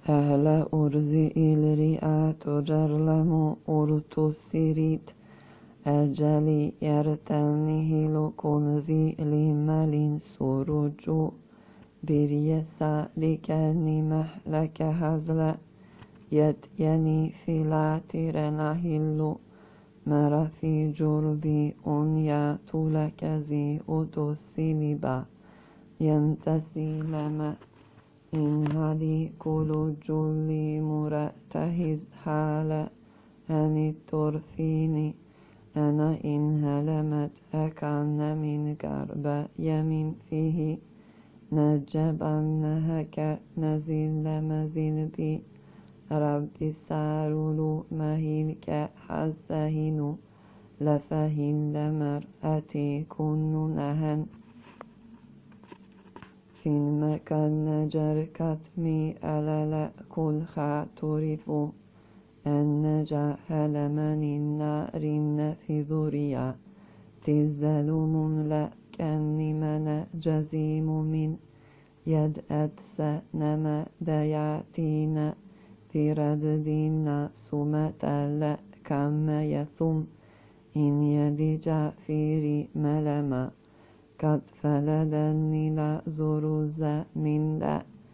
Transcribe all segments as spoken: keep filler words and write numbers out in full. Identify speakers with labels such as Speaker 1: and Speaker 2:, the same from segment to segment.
Speaker 1: أهل أرزي الرئات جرلم أرتسريت أجلي يرتنه لكم ذي لمال سرجو بريسا لكني محلك هزلا يد يني فلاتر نهلو مر في جربي أنيا تلك زي أتسلبا يمتسلم إن هذه كل جلي مرتهز حال أن الترفيني أنا إن هلمت أكان من قرب يمين فيه نجب أنهك نزل مزل بي رب سارلو مهلك حزهن لفهن لمرأتي كن نهن في المكان نجر كتمي ألل كل خاترفو أن جهل من النار في ذريا تزلم لكني من جزيم من يد أتسنما دياتين في رددنا سمة لكم يثم إن يد جافيري ملما قد فلدني لا زرز من لا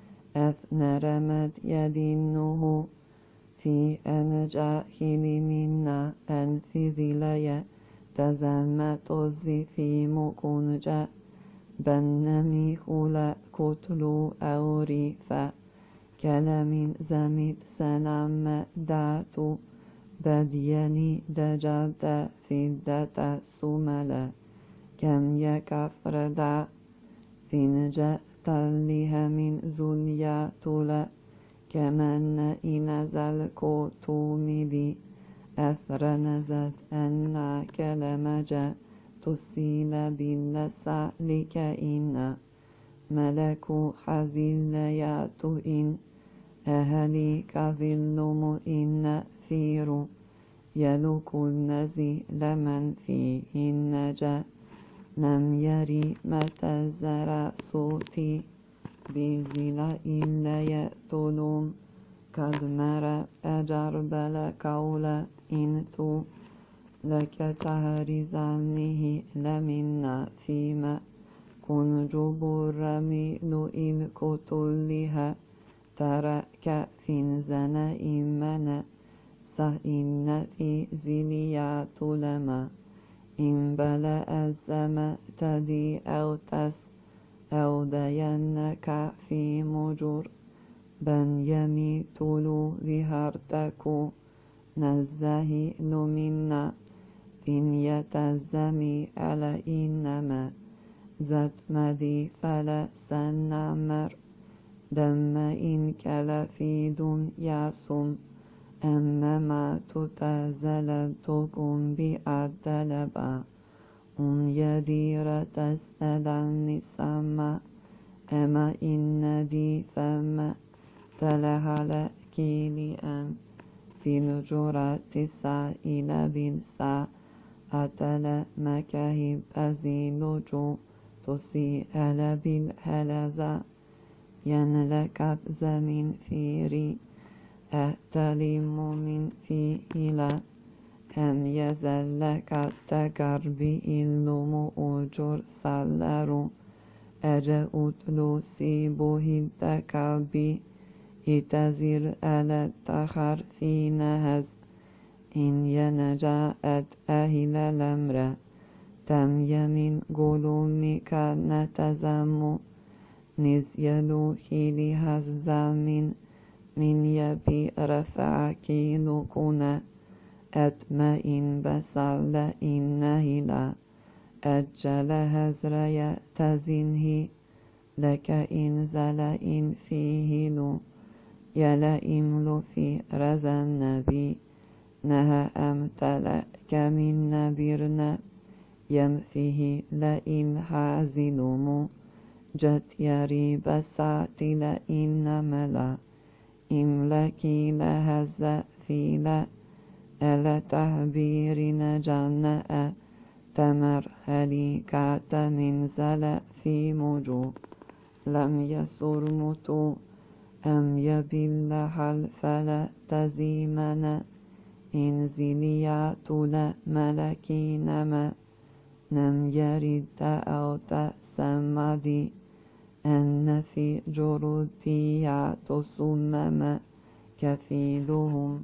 Speaker 1: أثنرمت يدينه في أن جاهل منا أن في ذليا تزمت في مكنجا بنمي خلا كتلو أوريفا كلام زميت سلام داتو بديني دجات في الداتا سملا كم يكفر دا فينجا تلها من زنيا تولا كمن إنزل كوتومدي أثر نزل أن كلمجا تسيل بالنسع لكائن ملك حزين ياتو إن أهلي كظلم إن فير يلوك النزي لمن فيه النجا لم يري متى زرع صوتي بزلا إلا يأتلوم قد مرى أجرب لكولا إنتو لك تهرزانه لمنا فيما كن جبر ميل إن كتلها ترك فين زنا إمنا سإن في زليات لما إن بلا الزما تدي أو تس أو دينك في مجر بن يميتلو ذهرتكو نزهي منا إن يتزمي على إنما زت مدي فلا سنمر دم إن كلا في دنياسم أما ما تتزل تقوم بأدلبا أن يدير تسألني سما أما إن دي فما تلها لكيلي أم في الجرات سائل بالسا أتل مكاهب أزيلجو تسيئل بالهلزا ينلكت زمين فيري أهتلم من فيهلا أم يزلك التقرب إلم أجر سلرو أجأت لسيبه التكابي إتزر ألا التخر في نهز إن ينجاءت أهل الأمر تم يمن قلومك نتزم نزيلو خيلي هزامين من يبي رفعك لكنا أتمئن بسال إنه لا أجل هزريا تزنه لك إن زل إن فيه لو يلا إملو في رزا النبي نهى أمتلك من نبيرنا يمفيه لئن حازلمو جت يري بسات لئن ملا إملكي لهزا فيلا ألا تهبيرنا جناء تمر هليكات من زل في مجو لم يسر متو أم يبل حل فلا تزيمنا إنزليا طول ملكينما نم يرد أو تسمدي أن في جرودية تصمم كفيلهم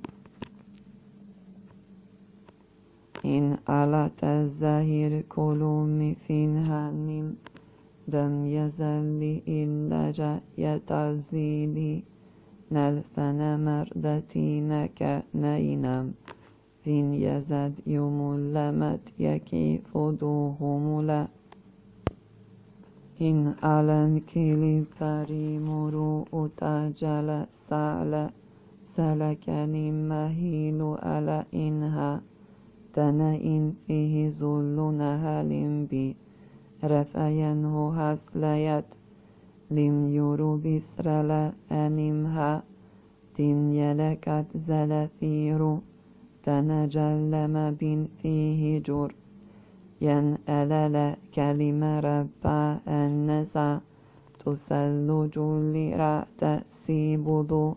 Speaker 1: إن ألت الزهير كلهم فينهانم لم يزل إلا جا يتزيلي نلثن مردتين كنينم فين يزد يوم لمت يكي فدوهم لا إن ألن كلي فري مرو تجل سال سلكني مهيل على إنها تنئن فيه ظل نهل بي رفينه هسليت لم يرو بسر لا أنمها تن يلكت زلفير تنجلم بن فيه جر ين ألل كلمة ربا النسا تسل جل رأت سيبضو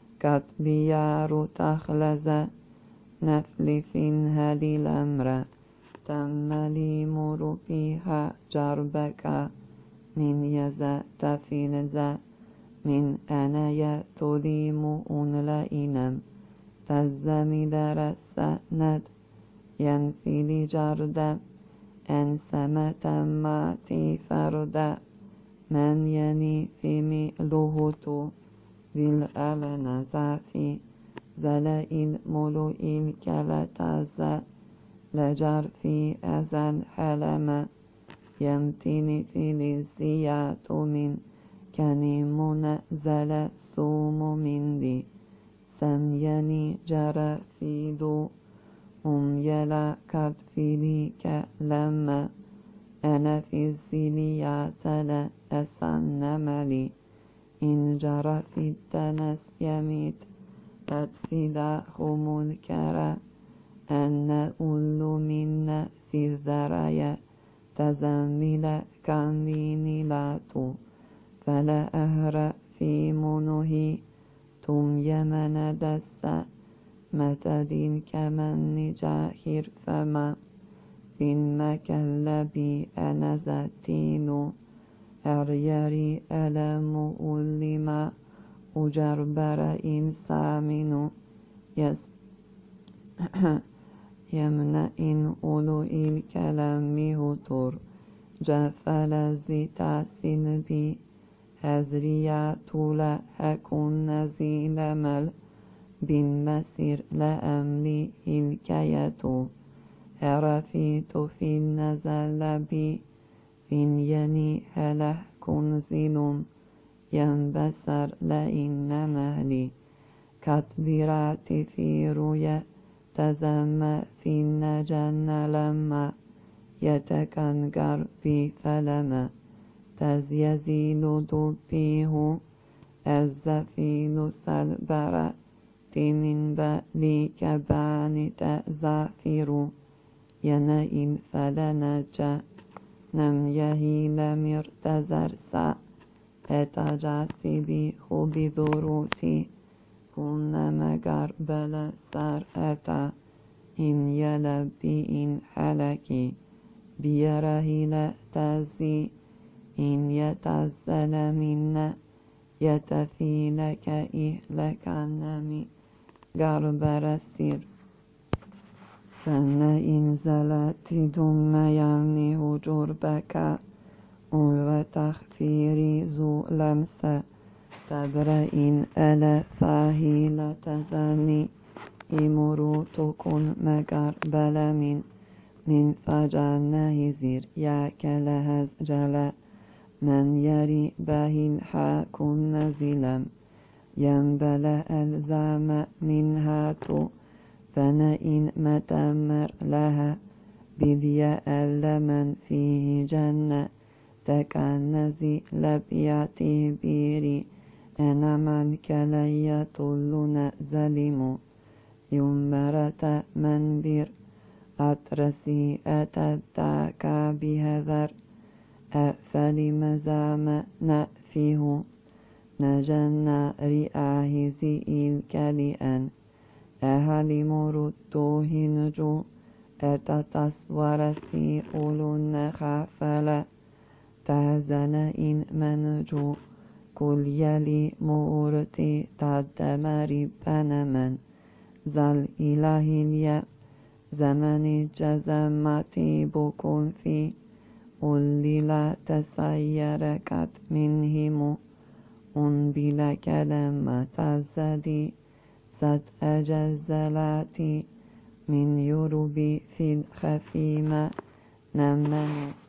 Speaker 1: كتبيار تخلز نفل فينها للأمر تم لي مر فيها جربك من يزا تفلز من أنا يتليم أنلئنم تزمي درس ند ينفلي جرد أن سمت ماتي فرد من يني في مئلهت ذي الألن زافي زلائل ملوئل كالتاز لجر في أزل حلم يمتني في لزيات من كنيمون زل سوم من دي سميني جرى في دو أم يلا كتفلي كلما أنا في الزليات لا أسنملي إن جرى في التنس يميت تدفلا هم الكرى أن أول منا في الذرايا تزمل كمين لاتو فلا أهرأ في منه تم يمن دس متدين كمن جاهر فما بن مكلبي أنا زتين أريري ألم أولما أجربر إن سامن يس يمنع إن أولو الكلام هتور جفل زيتا سنبي هزريا طول هكون نزيل مل بن مسير لأملي الكياتو هرفيت في النزل بي فين يني هله كنزلم ينبسر لإن مهلي كتبرات في رؤيا تزم في النجن لما يتكنجر بي فلما تز يزيل دبيه الزفيل سلبرة من بألي كبان تزافر ينئن فلنجا نم يهيل مرتزر سا اتجاسبي خوبي ذروتي كن مگر بلا سر أتا إن يلبي إن حلكي بيرهيل تزي إن يتزل منا يتفيلك إهلك النمي غربر السير فن إن زلت دم يعني جربك وتخفيري ذو لمسة تبرئن ألا فاهيل تزني إمرو تكون مقر بلمين من فجان هزير ياكل هزجل من يري به حاكم نزلم ينبل ألزام منها تو فنئن متمر لها بذيا ألمن فيه جنة تكنزي لبياتي بيري أنا من كلي طلنا زلم يمرة من بير أترسي أتداك بهذر أفل مزام نأفيه نجنا رئاه زئيل كالئن أهالي مرتو هنجو أتتس ورسي أولون خافلا تهزن إن منجو كل يلي مورتي تدمري بنمن زل إلهي اليا زمن جزمتي بكون في قل لا تسيركت منهم أن بلا كلمة الزدي ست أجزلاتي من يربي في الخفيمة نمنس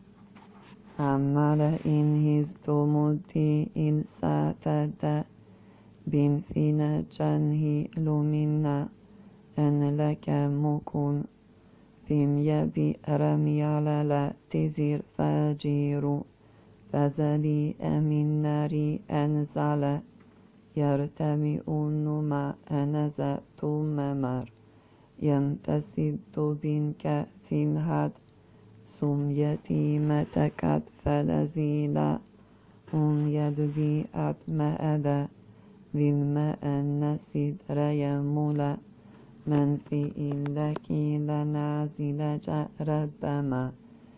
Speaker 1: عمال إن هزتمتي إن ساتد بن فينا جنه لمنا أن لك مكون فيم يبي رمي على لا تزير فاجير فزلي أمين ناري أنزل يرتمي أنما أنزت ممر يمتسد بنك في الهد سم يتيمتك فلزيلا أن يدبي أتمأد بالماء النسيد ريمولا من في إلك لنازل ربما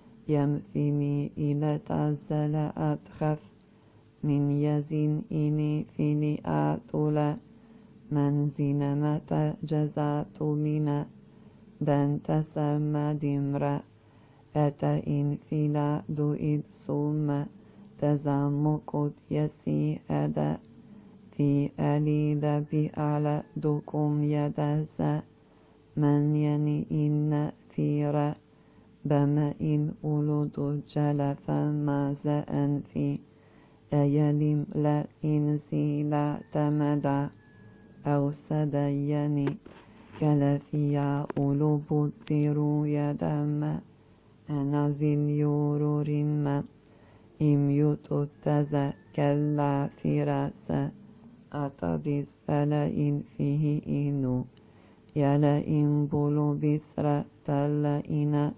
Speaker 1: يمثمي إلى تزل أتخف من يزن إني في لآتولا من زينمة جزات منا دن تسمى دمرا أتا إن فيلا دوئد ثم تزمكت يسي أدا في ألي لبي على دوكم يدسا من يني إن فيرا بما إن أولود جلفا ما زأن في أيلم لا إن سيلا تمدى أو سديني كلفيا أولوب الديرو يدم أنزل يورور ما إم يتتزا كلا فراسا أتدس ألا إن فيه إنو يلا إن بلو بسرة تلا إنا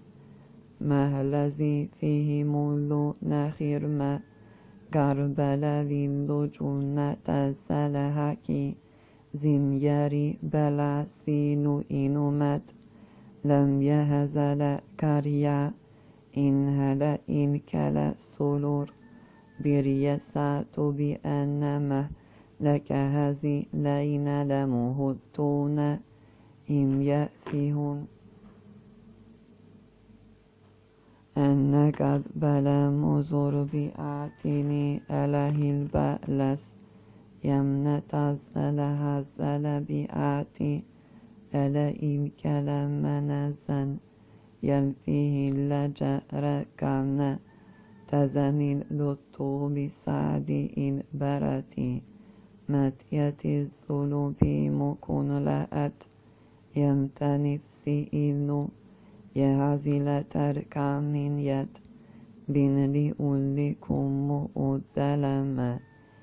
Speaker 1: مهلزي فيه مولو نخير ما قربلا للو جنة سلحكي زمياري بلا سينو إنو مات لم يهزل كاريا إن هلا إن كلا سلور بريسات بأنما لك هذه لين لمهتون إم يأفهون أن قد بلا مزور بآتني أله البألس يمن تزل هزل بآتي ألا إن كلام نزن يلفيه اللجأر كان تزني اللطو بسعد إن برتي متيت الظلوب مكون لأت يمتنفسي إلو يعزل تركا من يد بن لأولكم مؤدلما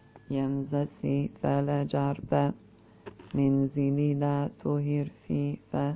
Speaker 1: يمزسي فلجرب من زلي لا تهر في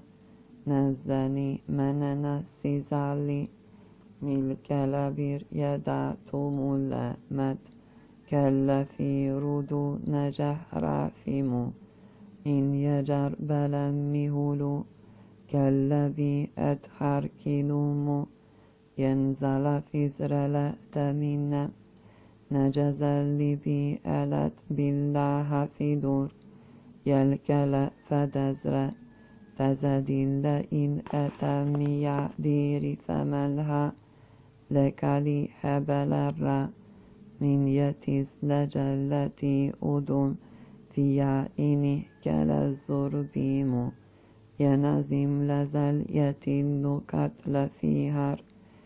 Speaker 1: فنزني من نسي زالي ملك لبير يدا تمولا مت كلا في ردو نجح رافمو إن يجر بلا مهولو كالذي أدحر كلومو ينزل في زرلا تمنا نجز اللي ألت بالله في دور يلكلا فدزر تزدل إن أتمي دير فملها لكالي حبل الرّ من يتز لجلتي أدن في عينه كلا الزربيم ينزم لزل يتل كتل فيهر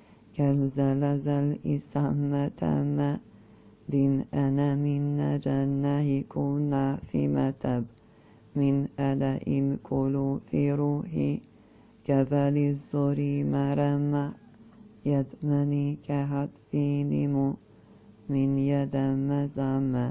Speaker 1: كالزلزل إسام تم دين أنا من جنه كنا في متب من أداء كل في روحي كذل الزري مرمى يدمني كهد في نمو من يدم زم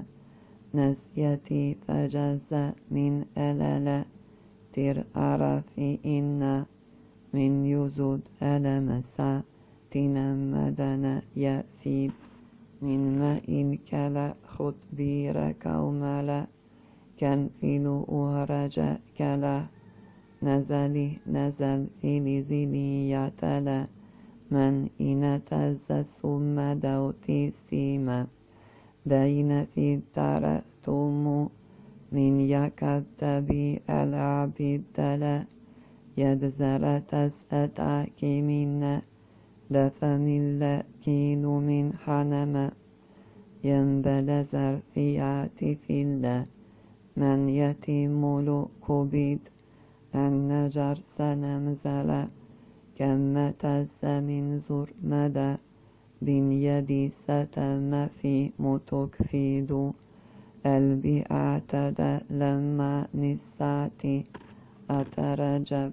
Speaker 1: نسيتي فجز من ألل تر عرف إن من يزود ألمسا تنمدن يأفيب من ماء كلا خطبير كوملا كان فيلو أهرج كلا نزلي نزل في زيني يتلا من إن تز ثم دوتي سيما دين في ترتم من يكتبي العبد لا يدزر تسأتاك من دفم اللكين من حنم ينبلزر في عتف الله من يتم لكبيد النجر سنمزل كم تز من زر مدى بن يدي ستم في متكفيد قلبي اعتدى لما نساتي أترجب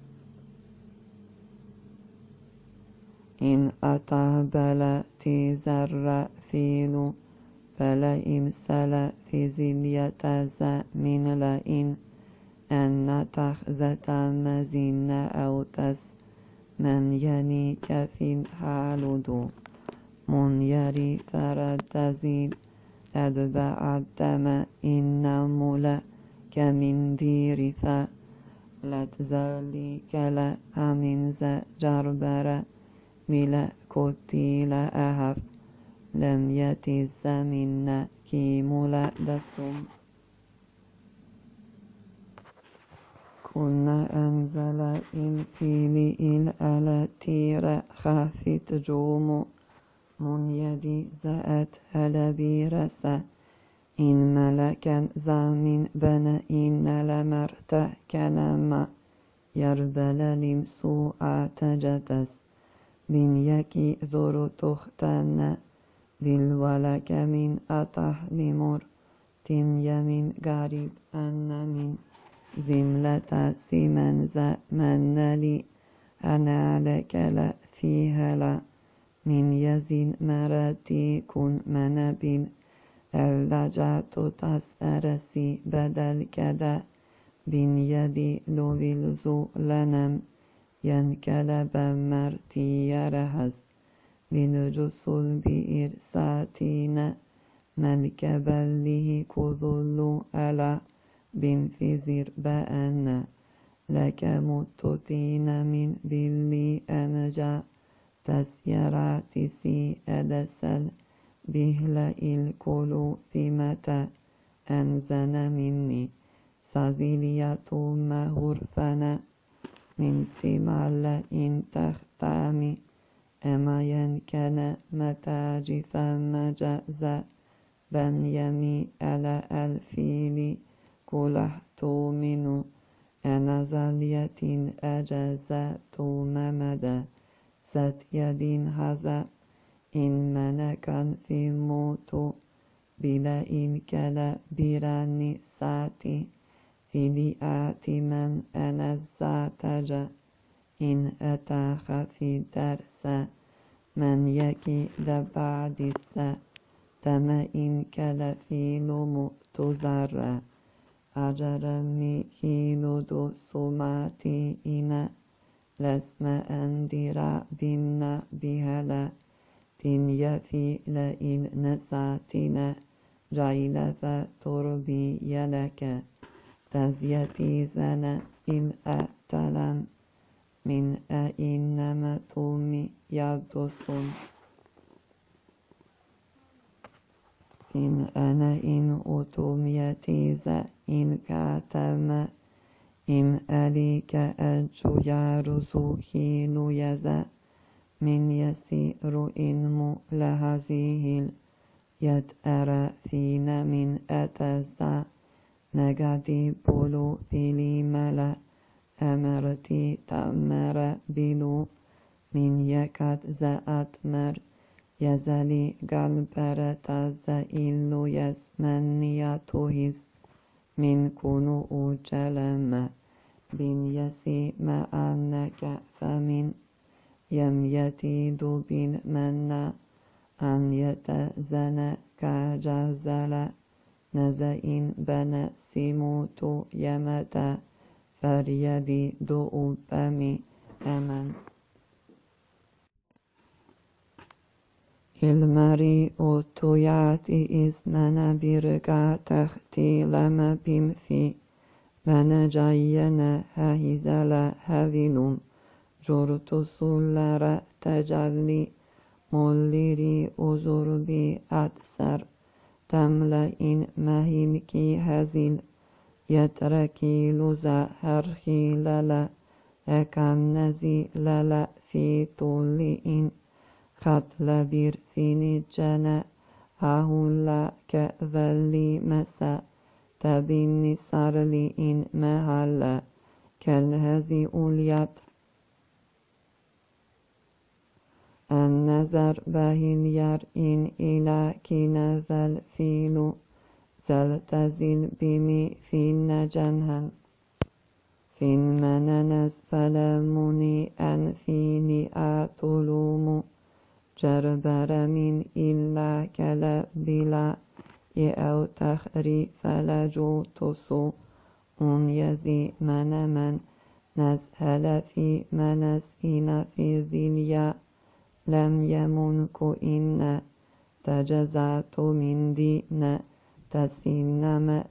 Speaker 1: إن أتهبل تزر فيل فلئن سل في زلية من لئن أن تخزة مزين أو تس من ينيك في الحالد من يري فرد تزيد أدبع الدم إن ملا كمن دير فلا تزالي كلا أمن ذا جربر ملا كتيل أهف لم يتز منا كيملا دسم كنا أنزل إن فيلي الألتير خافت جوم من يدي زأت هلبي رسا إن ملكا زامن بنا إن لمرت كلام يربل لمسوء تجتس بن يكي ذر تختن بالولك من أطه لمر تم يمن قريب أن من زملة سمن زمن لي أنا لك لا فيها لا من يزن مرتي كن منبين اللجعت تسأرسي بدل كدا بن يدي لويلزو لنم ينكلب مرتي يرهز بنجسل بإرساتين ملك بله كذل ألا بن فزر بأن لك متتين من بلي أنجا تسيرات سي أدسل بهلا الكل في متى أنزن مني سازيلية مهرفنا من سمال إن تختامي أما ينكن متاجف مجازا بن يمي على الفيل كلحت منه أنا زالية أجازت ممدا ست يد هذا إن منكا في موت بلا إن كلا براني ساتي في لئات من أنا الزاتجا إن أتاخ في درس من يكي لبعد السا تما إن كلا في لمؤتزر أجرمي كيلو دو سماتي إنا لسم أندرا بنا بهلا تن يفي لئن نساتنا جايل فتربي يلك تزيتي زنا إن أتلن من أئنما تومي يدسون إن أنا إن أتوم يتيز إن كاتم إم أليك أجو يارزو حين يزا من يسير إن لهذه اليد أرى فينا من أتزا نغدي بلو فيلي ملا أمرتي تأمر بلو من يكاد زأت مر يزالي قلبر تزائل يزمنياتهز من كنو أجلم بن يسي ما أنك فمن يم يتيد بن من أن يتزن كجزل نزئن بن سموت يمتا فريدي دو بمي أمن المري أوتوياتي إزمنا برقا تختي لما بيم في من جاينا هايزالا هافينوم جورتو سولارا تجلي موليري أزربي أتسر تملا إن مهينكي هزيل يتركي لزا هرخي للا أكان نزي للا في طول إن خطل بير فيني جنا أهولا كذلي مسا تبيني سارلي إن مهلا كالهزي أوليات النظر بهن ير إن إلى كنزل فيلو زل تزل بمي فين جنهن فين مننز فلمني أن فيني أطلوم جربر من إلا كلا بلا أو تخري فلجو تصو أن يزي من من نزهل في منسين في ذليا لم يمنك إن تجزعت من دين تسين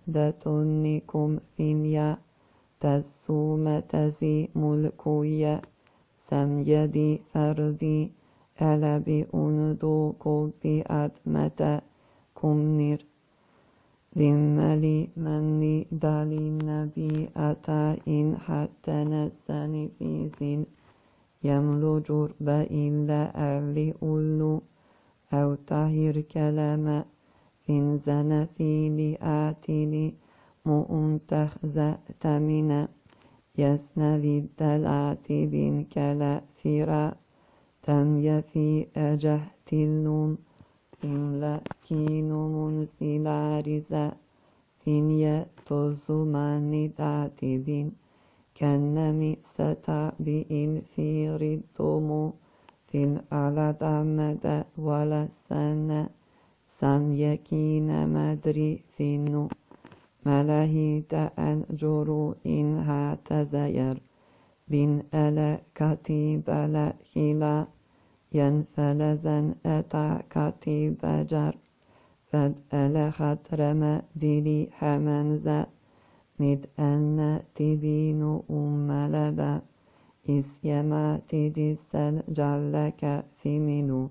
Speaker 1: مدتنكم فينيا تسوم تزي ملكويا سم يدي فردي ألا بأندوك بأدمة كمنير لملي مني دالي النبي أتا إن حتى نساني في زين يملو جرب إلا أهلي أولو أو طهير كلام إن زن في لآتني مؤنتخ زأت من يسنى الدلعة بن كلا فرا تم يفي أجهت اللوم إن لكين منزل عرزا فين يتوزمان داتبين كنمي ستعبئ في ردوم في الألد أمد ولا سنة سن يكين مدري فينو ملاهيت أن جرو إن هاتزير بن ألا كتيب لا خلا ينفلزن أتع كتيب جر فد ألا خطرم دلي حمنزا مد أن تبين أم لبا إسيما تدسل جلك في منو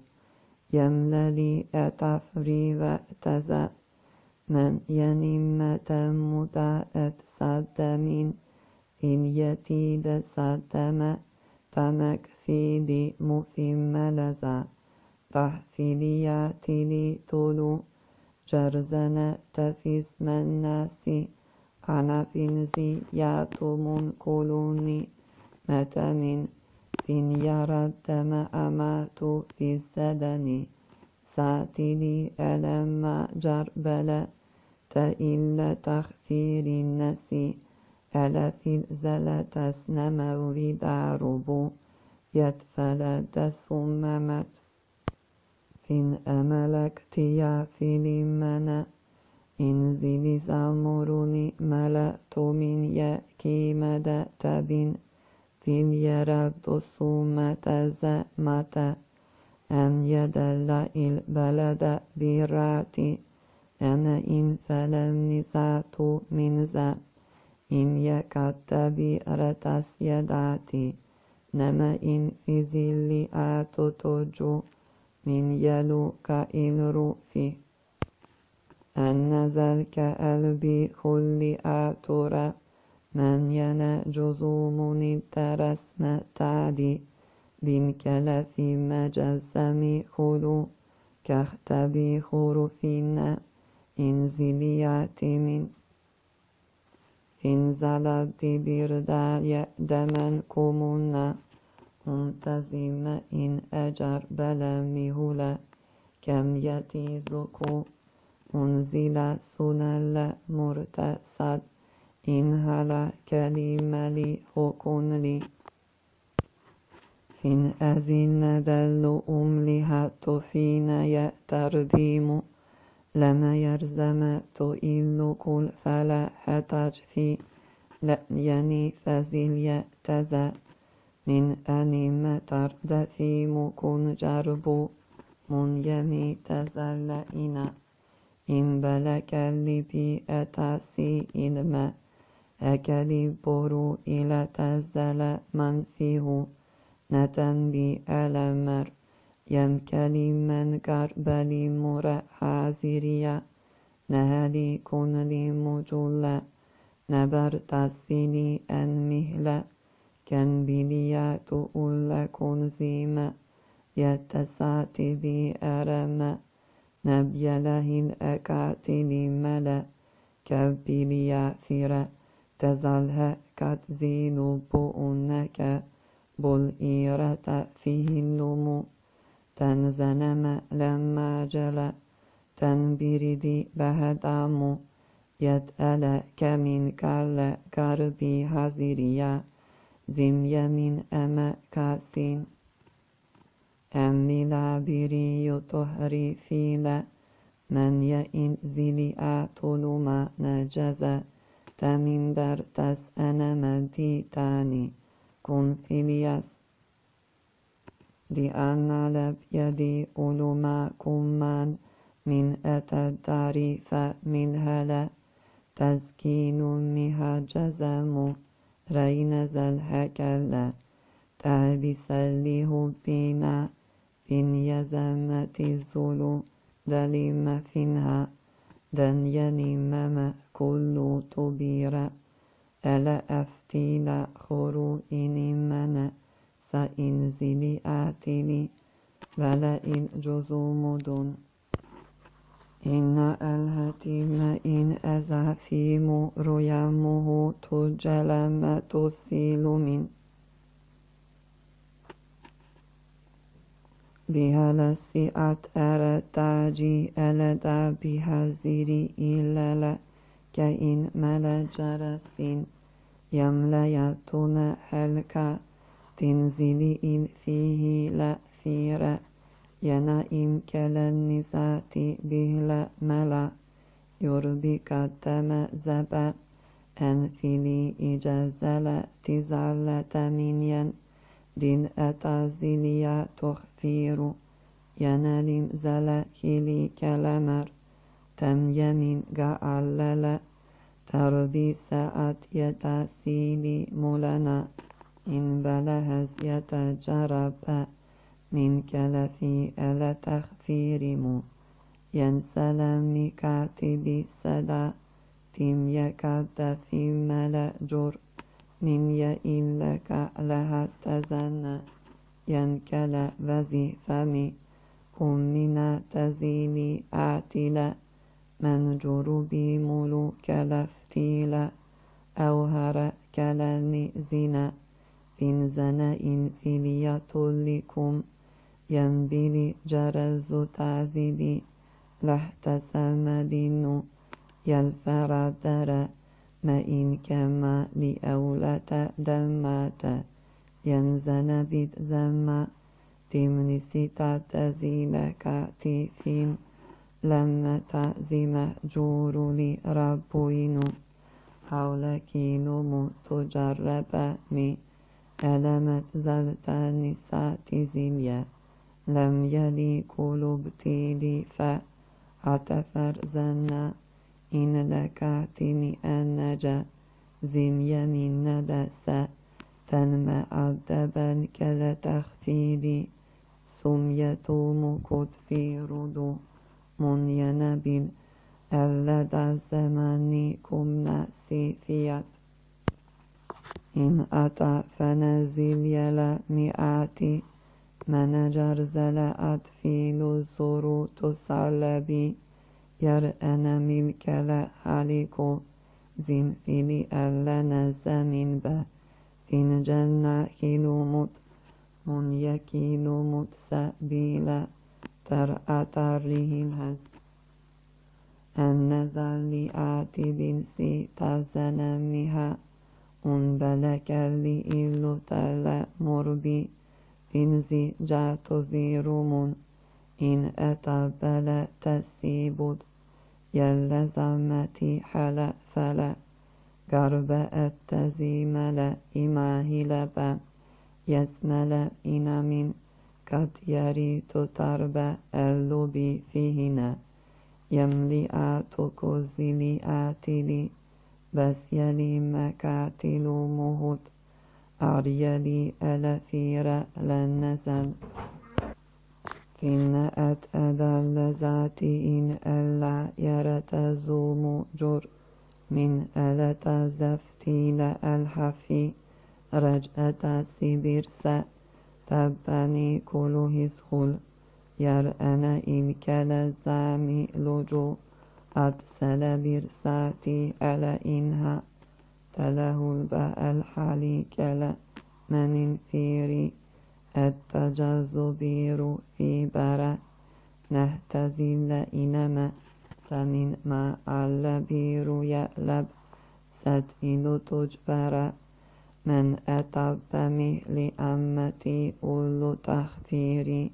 Speaker 1: يمللي أتفري وأتزا من ينم تمتأت صدمين إن يتيد صدم تمك في دي مفهم لزا تحفيليات لي تولو جرزنا تفيز من ناسي أنا فينزي ياتمون كولوني متى من فين يرى الدم أمات في الزدني ساتلي ألم جربلا تإلا تخفير النسي ألا في الزلة تسنم ورد عربو يتفل تسممت فين أملك تيا في لمنا إنزلي زمرني ملأت من يأكي مدى تبين فين يرد الصومة زمة أن يدل البلد براتي أنا إن فلم نزعت من ذا إن يكاد بيرتس يداتي نما إن في زل أتتجو من يلو كإلرو في أن نزل كألبي خل آتورا من ينا جزوم الترسم تعدي بن كلف مجزم خلو كاختبي خرفين إنزليات من إنزلت بردا يأدمن كمنا منتزم إن أجر بلا مهلا كم يتيزكو أنزل سنل مرتسد إن هلا كلمة لي حكم لي إن أزن دل أملها تفين يأتربيم لما يرزم تئل كل فلا حتج في لا يني فزل يأتزى من أني متر دفيم كن جربو من يمي تزلئنا إن بلك اللبي أتاسي إلما أكلي برو إلى تزل من فيه نتن بي ألمر يمكلي من كربلي مر حازريا نهلي كن لي مجلة نبر تسيني أن مهلة كان بليا تقول كن زيما يتساتي بي أرما نبي لهن أكاتلي ملا كبليا فيرا تزالها كتزين بؤنك بل إيرة فيه النمو تنزنم لما جلا تنبردي بهدامو يتأل كمن كال كربي هزيريا زم يمين أما كاسين أمي لابري يطهري فيلا من يئن زلي أطلما نجزا تمن در تس أنا مدي تاني كن فيلياس دي أنا لب يدي أولما كمان من أتى التعريف من هلا تزكين مها جزم رين زل هكلا تهبس له بنا فين يزمة الزلو دليم فينها دن ينمم كل طبيرا ألا أفتيل خرو إنمنا سإنزلي آتلي ولا إن جزومدن إن الهتيم إن أزافيم ريامه تجلم تسيل من بها لسئت أرتاجي ألدا بها زيري إلا كإن ملا جرسين يمليتون حلكا تنزلي إن فيه لا فيرا ينا إن كلا النسات به لا ملا يربك تم زبا أنفلي إجازل تزالة منين دين أتازليا تخفير ينالم زلا كلي كلمر تم يمين قال تربي ساعت يتاسيلي مولنا إن بلهز يتجرب من كلفي ألا تخفيرم ينسلم كاتب سدا تم يكاد في ملا جر من يئن لك لها تزنى ينكل وزي فمي أمنا تزيني آتلا من جربي ملوك لفتيلا أوهر كلني زنا إن زنا إن فيلية لكم ينبلي جرز تعزيدي لاحتسم دينو يلفردر ما إن كما لأولة دمات ينزن بيت زما تمنسي تعتزيل كاتفين لما تعزم جور لي ربوينو حولك نمو تجرب مي ألمت زلت نسات زليا لم يلي قلوبتي لي فأتفر زنا إن لكاتم النجا زم يمين ندسا تنمى عذبا كلا تخفيدي سميتوم كتفي ردو من ينبيل ألدى زماني كمنا سيفيات إن أتى فنزل يلا مئاتي من جرزل أتفيل الزرو تسلبي يرأن ملك لا حالكو زين فيلي ألا نزمين با فين جنة كيلو مت من يكيلو مت سبيلا ترأى تاره الهز أن نزل آتي بنسي تزنمها أن بلك اللي إلو تلا مربي بنزي جاتو زيرومون إن أتى بلا تسيبود يلا زمتي حلا فلا قرب التزيمل إماهي لبا يسمل إن من قد يري تتربى اللبي فيهنا يملئ تكوزلي آتلي بس يلي مكاتلو مهد أريلي ألفير لنزل فإن أتأذل ذاتي إن ألا يرتزوم جر من ألة زفتيل الحفي رجأة سبيرس تبني كله سخل يرأنا إن كالزامي لجو أتسل برساتي على إنها تله الباء الحالي كلا من فيري التجاذبير في برا نهتزل إنما فمن ما اللبير يألب ستئل تجبر من أتبمه لأمتي أول تخفيري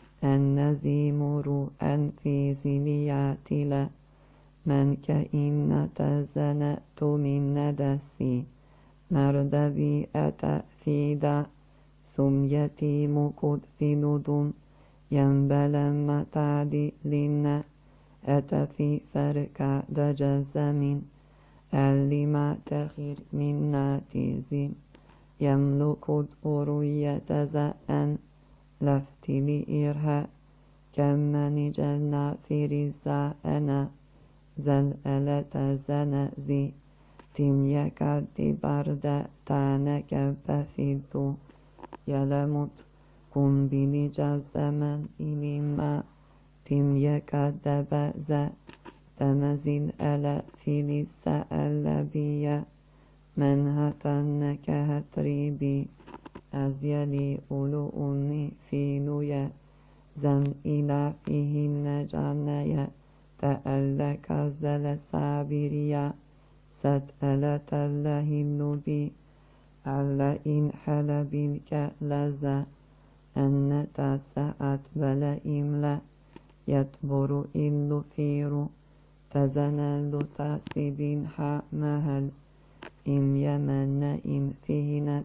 Speaker 1: النزيمر أنفي زلياتلا من كإن تزنأت من ندسي مردبي أتأفيدا سميتي مكد في ندم ينبلم تعدي لنا أتفي فرك دجزم اللي ما تخير من ناتيزين يملك أروية زأن لفتي لإرها كمن جلنا في رزاءنا زلألة زنزي تم يكاد برد تانك بفيدو يلمت كن بني جزمن إلما تم يكاد بأزا تمزل ألا في لسا اللبية من هتنك هتريبي أزيلي أولؤني في نويا زم إلى فيهن جانيا تألك زل سابريا ستألة الله النبي على إن حلب كألزا أن تسأت بلا إملا يتبر إل فيرو تزنل تاسب حمهل إن يمن إن فينت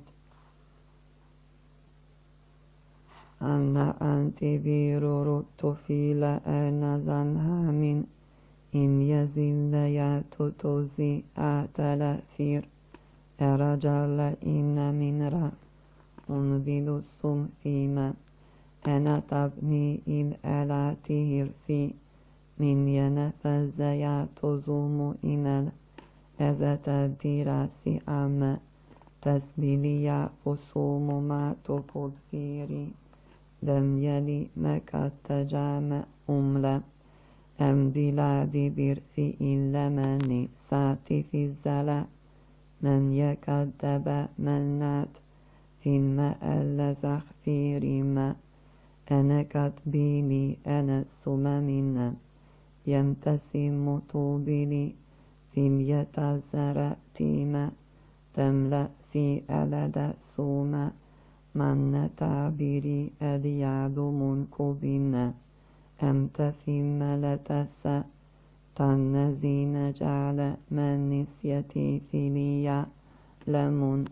Speaker 1: أن أنت بيرو رتفيل أنا زنها من إن يزل يتتوزي أتل فير أرجل إن من را أنبل السم فيما أنا تبني إن ألا تهر في من ينفذ يتزوم إن أزت الدراسي أما تسبيلي فصوم ما تقود فيري لم يلي مكة تجامع أملا أم بلادي برفي إلا من ساتي في الزلا من يكذب من نات في الماء اللزخ في ريما أنا كتبيني أنا السممنا يمتسم طوبلي في اليتزرع تيما تملأ في ألد سوما من تعبيري ألياد منكبنا أم تفهم لتسا تنزين جعل من نسيتي في ليا لمن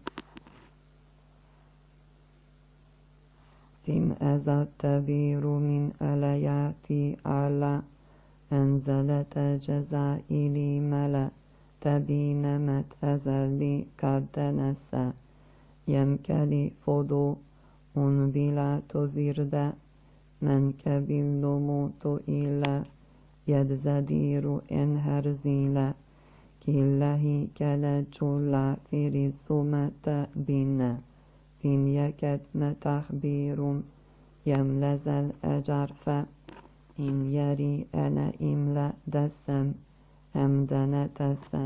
Speaker 1: فيم أزا التبير من ألياتي على أنزلت جزائلي ملا تبينمت أزلي قد نسى يمكلي فضو بلا تزرد من كبل موت إلا يدزدير إن هرزيلا كله كلا جلا في رسومة بنا فين يكد متخبير يملز الأجرف إن يري أنا إملا دسم أمدن تسن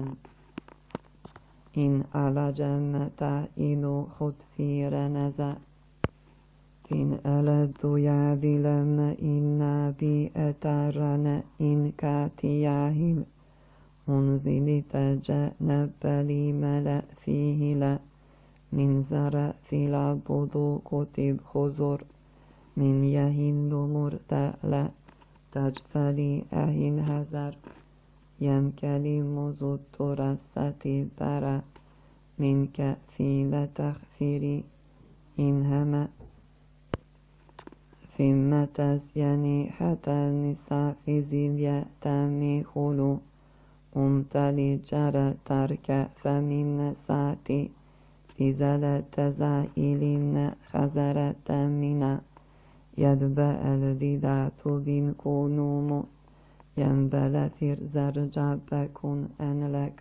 Speaker 1: إن على جمة إلو خطفير نزا إن ألد يعدلم إن بي أترن إن كاتياهل أنزل تجنب لي ملأ فيه لا من زرع في العبد كتب خزر من يهل مرتألة تجفلي أهن هزر يمكلي مزد ترسة برا من كفيل تخفيري إن هم فيما تزيني حتى النساء في زيليا تامي خلو أمتلي جرى ترك فمن ساتي في زالة زائلين خزرة منا يدبأ الذات بن كونوم ينبل فير زرجا بكون أنلك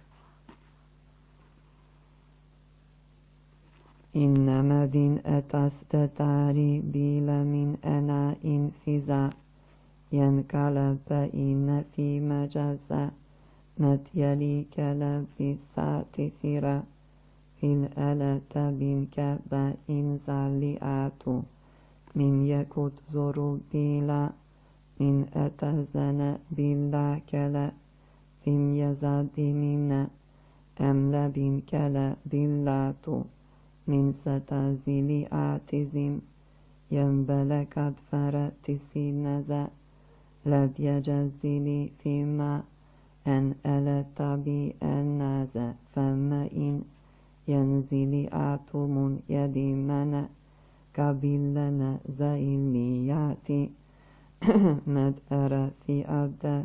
Speaker 1: إنما دين أتستتاري بيل من أنا إنفزا ينقلب إن في مجازا متيلي كلب ساتفرا في الألة بنك بإن زالياتو من يكت زرو بيلا من أتزن بلا كلا فيم يزاد من أملا بن كلا بلاتو من ستازيلي آتزم ينبل قد فرتسي نزا لد يجزيلي فيما أن ألت بي النازا فما إن ينزلي آتم يدي من قبلنا زيلياتي مد أرى في أدى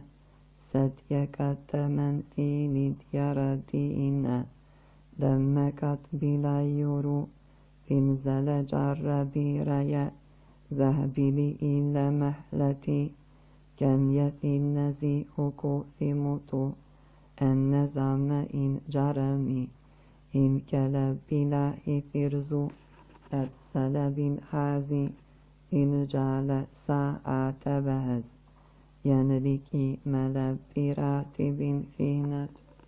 Speaker 1: ستيكت من في لديردينا دمكت بلا يورو في زل جر بيريا ذهبي إلى محلتي كان يفي النزيء في موتو النزام إن جرمي إن كلا بلا فرزو أرسل بن حازي إن جعل ساعة بهز ينلكي ملب براتب فينت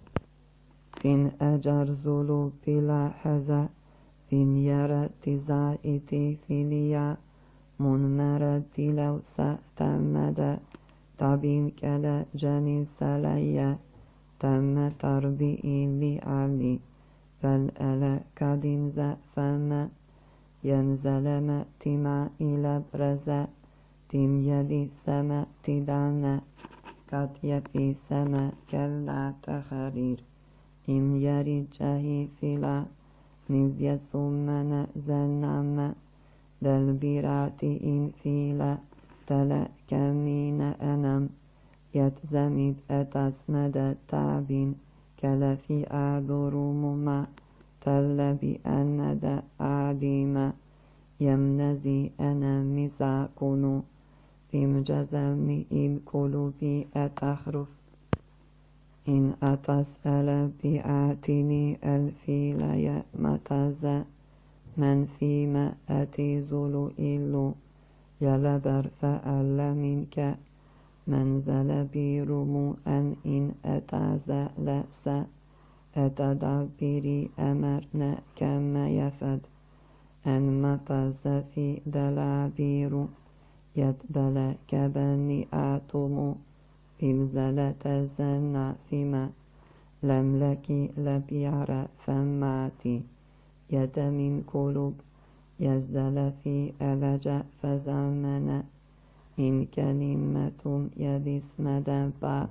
Speaker 1: فين أجر زلو بلا حزا فين يرى تزائتي فيليا منمرة لو سأتمد تبين كلا جني سليا تم تربي لعلي فالألا كدين زفما ينزل مأتما إلى برزا تم يدي سما تدانا قد يفي سما كلا تخرير إم يري جاهي فلا نزي سمنا زنما دل برات إن فيلا تلا كمين أنم يتزمد أتسمد تعبين كلا في آدرمما تل بأن دا عديما يمنزي أنا مساكن في مجزمني إن قلوبي أتخرف إن أتسأل بآتني الفيليا متزا من فيما أتيزل إلو يلبر فأل منك منزل بيرمو أن إن أتعزى لأسا أتدبري أمرنا كما يفد أن متز في دلابير يتبل كبني آتم في الزلة زنا فيما لم لك لبيار فماتي يد من قلوب يزدل في ألجأ فزمنا إن كلمة يد اسم دنبا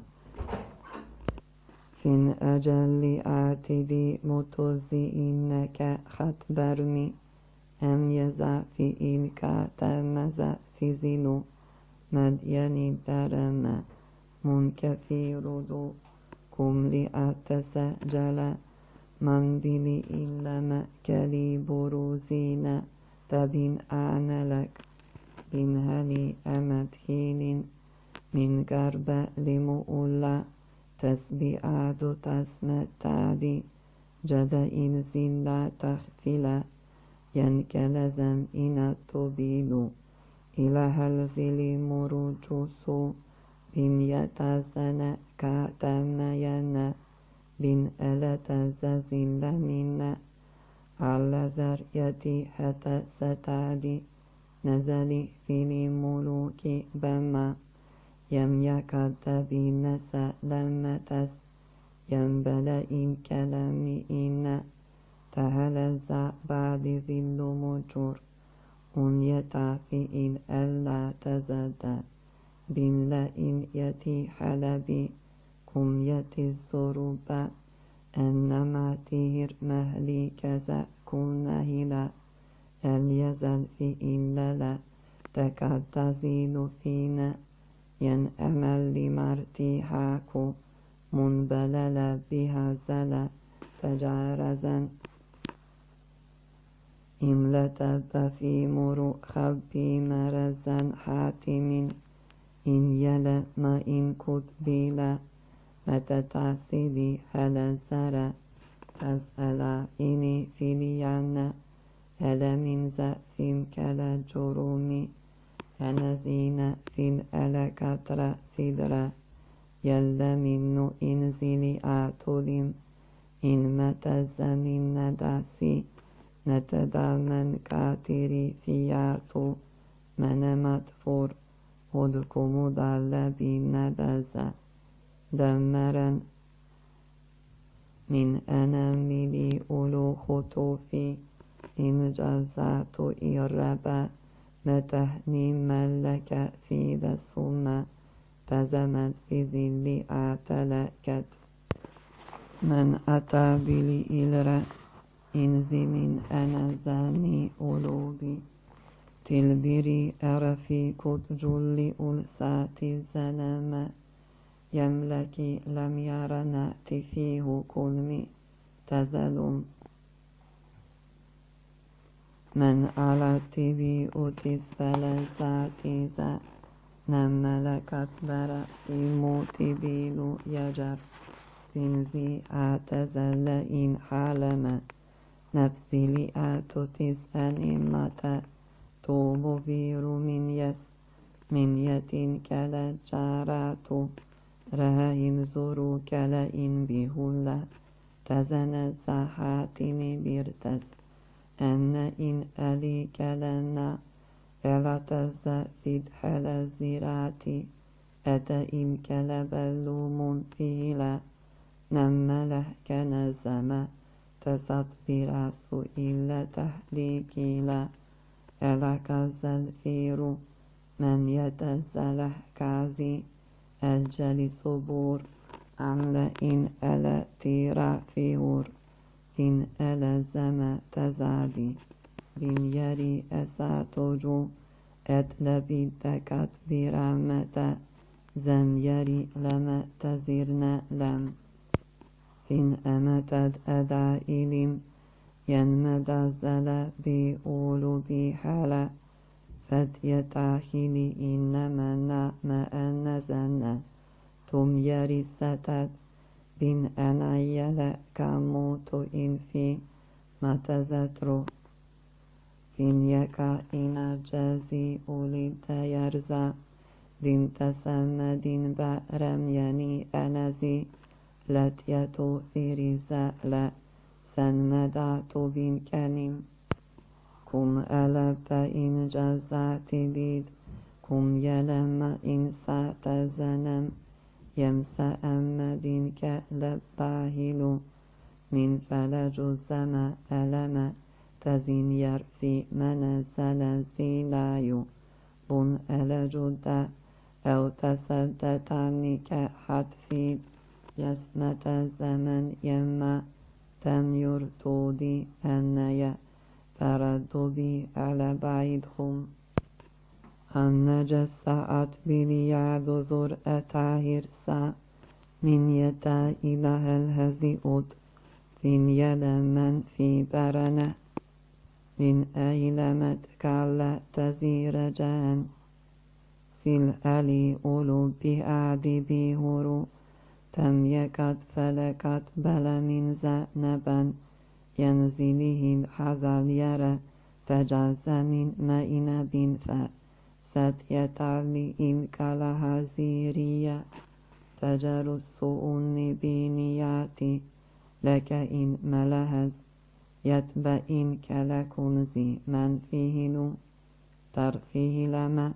Speaker 1: فين أجل آتدي متوزي إنك خطبرمي أم يزع في إلك تمزع في زلو مدين درما منكفي ردو كم لأتسجل من بلي إلا مأكلي بروزين تبين أعنلك إن هلي أمدهين من قرب لمؤلا تسبيعاد تسمتعدي جدا إن زلا تخفلا ينكلزم إن الطبيل إلى هلزل مروجوسو بن يتزن كاتمين بن ألا ززل منا على زريتي حتى ستعدي نزلي في الملوك بما يم يكاد بنسى لما تس ينبل إن كلامي إن تهلز بعد ذل مجور أن يتعفي إن ألا تزدى بن لا إن يتي حلبي كم يتي الزربا أنما تير مهلي كذا كن هلا أن يزل في إن لا تكاد تزيد فينا ين أمل مرتيحاكو منبلل بها زل تجارزا إملتب في مرو خبي مرزا حاتم إن يل ما إن كتبيلا متتعسدي هل زرا تسأل إني فيليان هل من زأفم كلا جرومي أنزين في الألكتر فدرا يل منو إنزلي آتولم إن متز من نداسي نتدا من كاتري فياتو من مدفور ودكم دالبي ندزا دمرا من أناملي أولو خطوفي إن جزات إربا متهني ملك في دسوما تزمت في زل آتلكت من أتى بلي إلرا إنزي من أنزاني أولوبي تلبري أرفي كتجل ألساتي زلما يملكي لم ير نأتي فيه كلمي تزلم من على تبي أتس فلساتي ذا نملكت برا في موت بيلو يجر تنزي أتزل إن حالما نفسي لآتو تسأل متى توب فير من يس من يتين كلا جاراتو رهين زورو كلا إن بهلا تزن الزحاتم بيرتس أن إن ألي كلنا إلا تزفد حل الزراتي أتا إن كلا بلوم فيلا نمله كنزما تصدبر إلا تحليكيلا ألا كزل فيرو من يتزلح كازي الجلي صبور عمل إن ألا تيرا فيور إن ألا زما تزادي بن يري أساتوجو أتلبي تكت برامتا زن يري لما تزرنا لم إن أمتد أدا إلم ينمد زل بيقول بحالا فتيتاخلي إنما نعم أنزلنا تم يري ستد بن أنا يلا كموت إن في ما تزترو إن يكا إن جازي أولي تيرزا دين تسمدين بأرم يعني أنزي لتيتو ثيريزا لا سنمداتو بين كنم كم ألب إن جزاتي بيد كم يلم إن ساتزنم يمسا أمدين كلباهلو من فلج الزما ألم تزين يرفي منزل زيلايو بن ألجد أو تسدتني كحتفيد يسمة الزمن يما تم يرتودي أنيا تردبي على بعيدهم النجس ساعت بليعد ذر أتاهر سا من يتا إله الهزئود فين يلمن في برنة من أيلمت كالا تزير جان سل ألي أولو بأعدي بهرو تم يكد فلكت بل من زأنبا ينزله الحزل يرى تجاز من مائن بن فا ست يتعلي إن كالها زيرية تجر السوء بنياتي لك إن ملهز يتبع إن كالكنزي من فيه نو ترفيه لما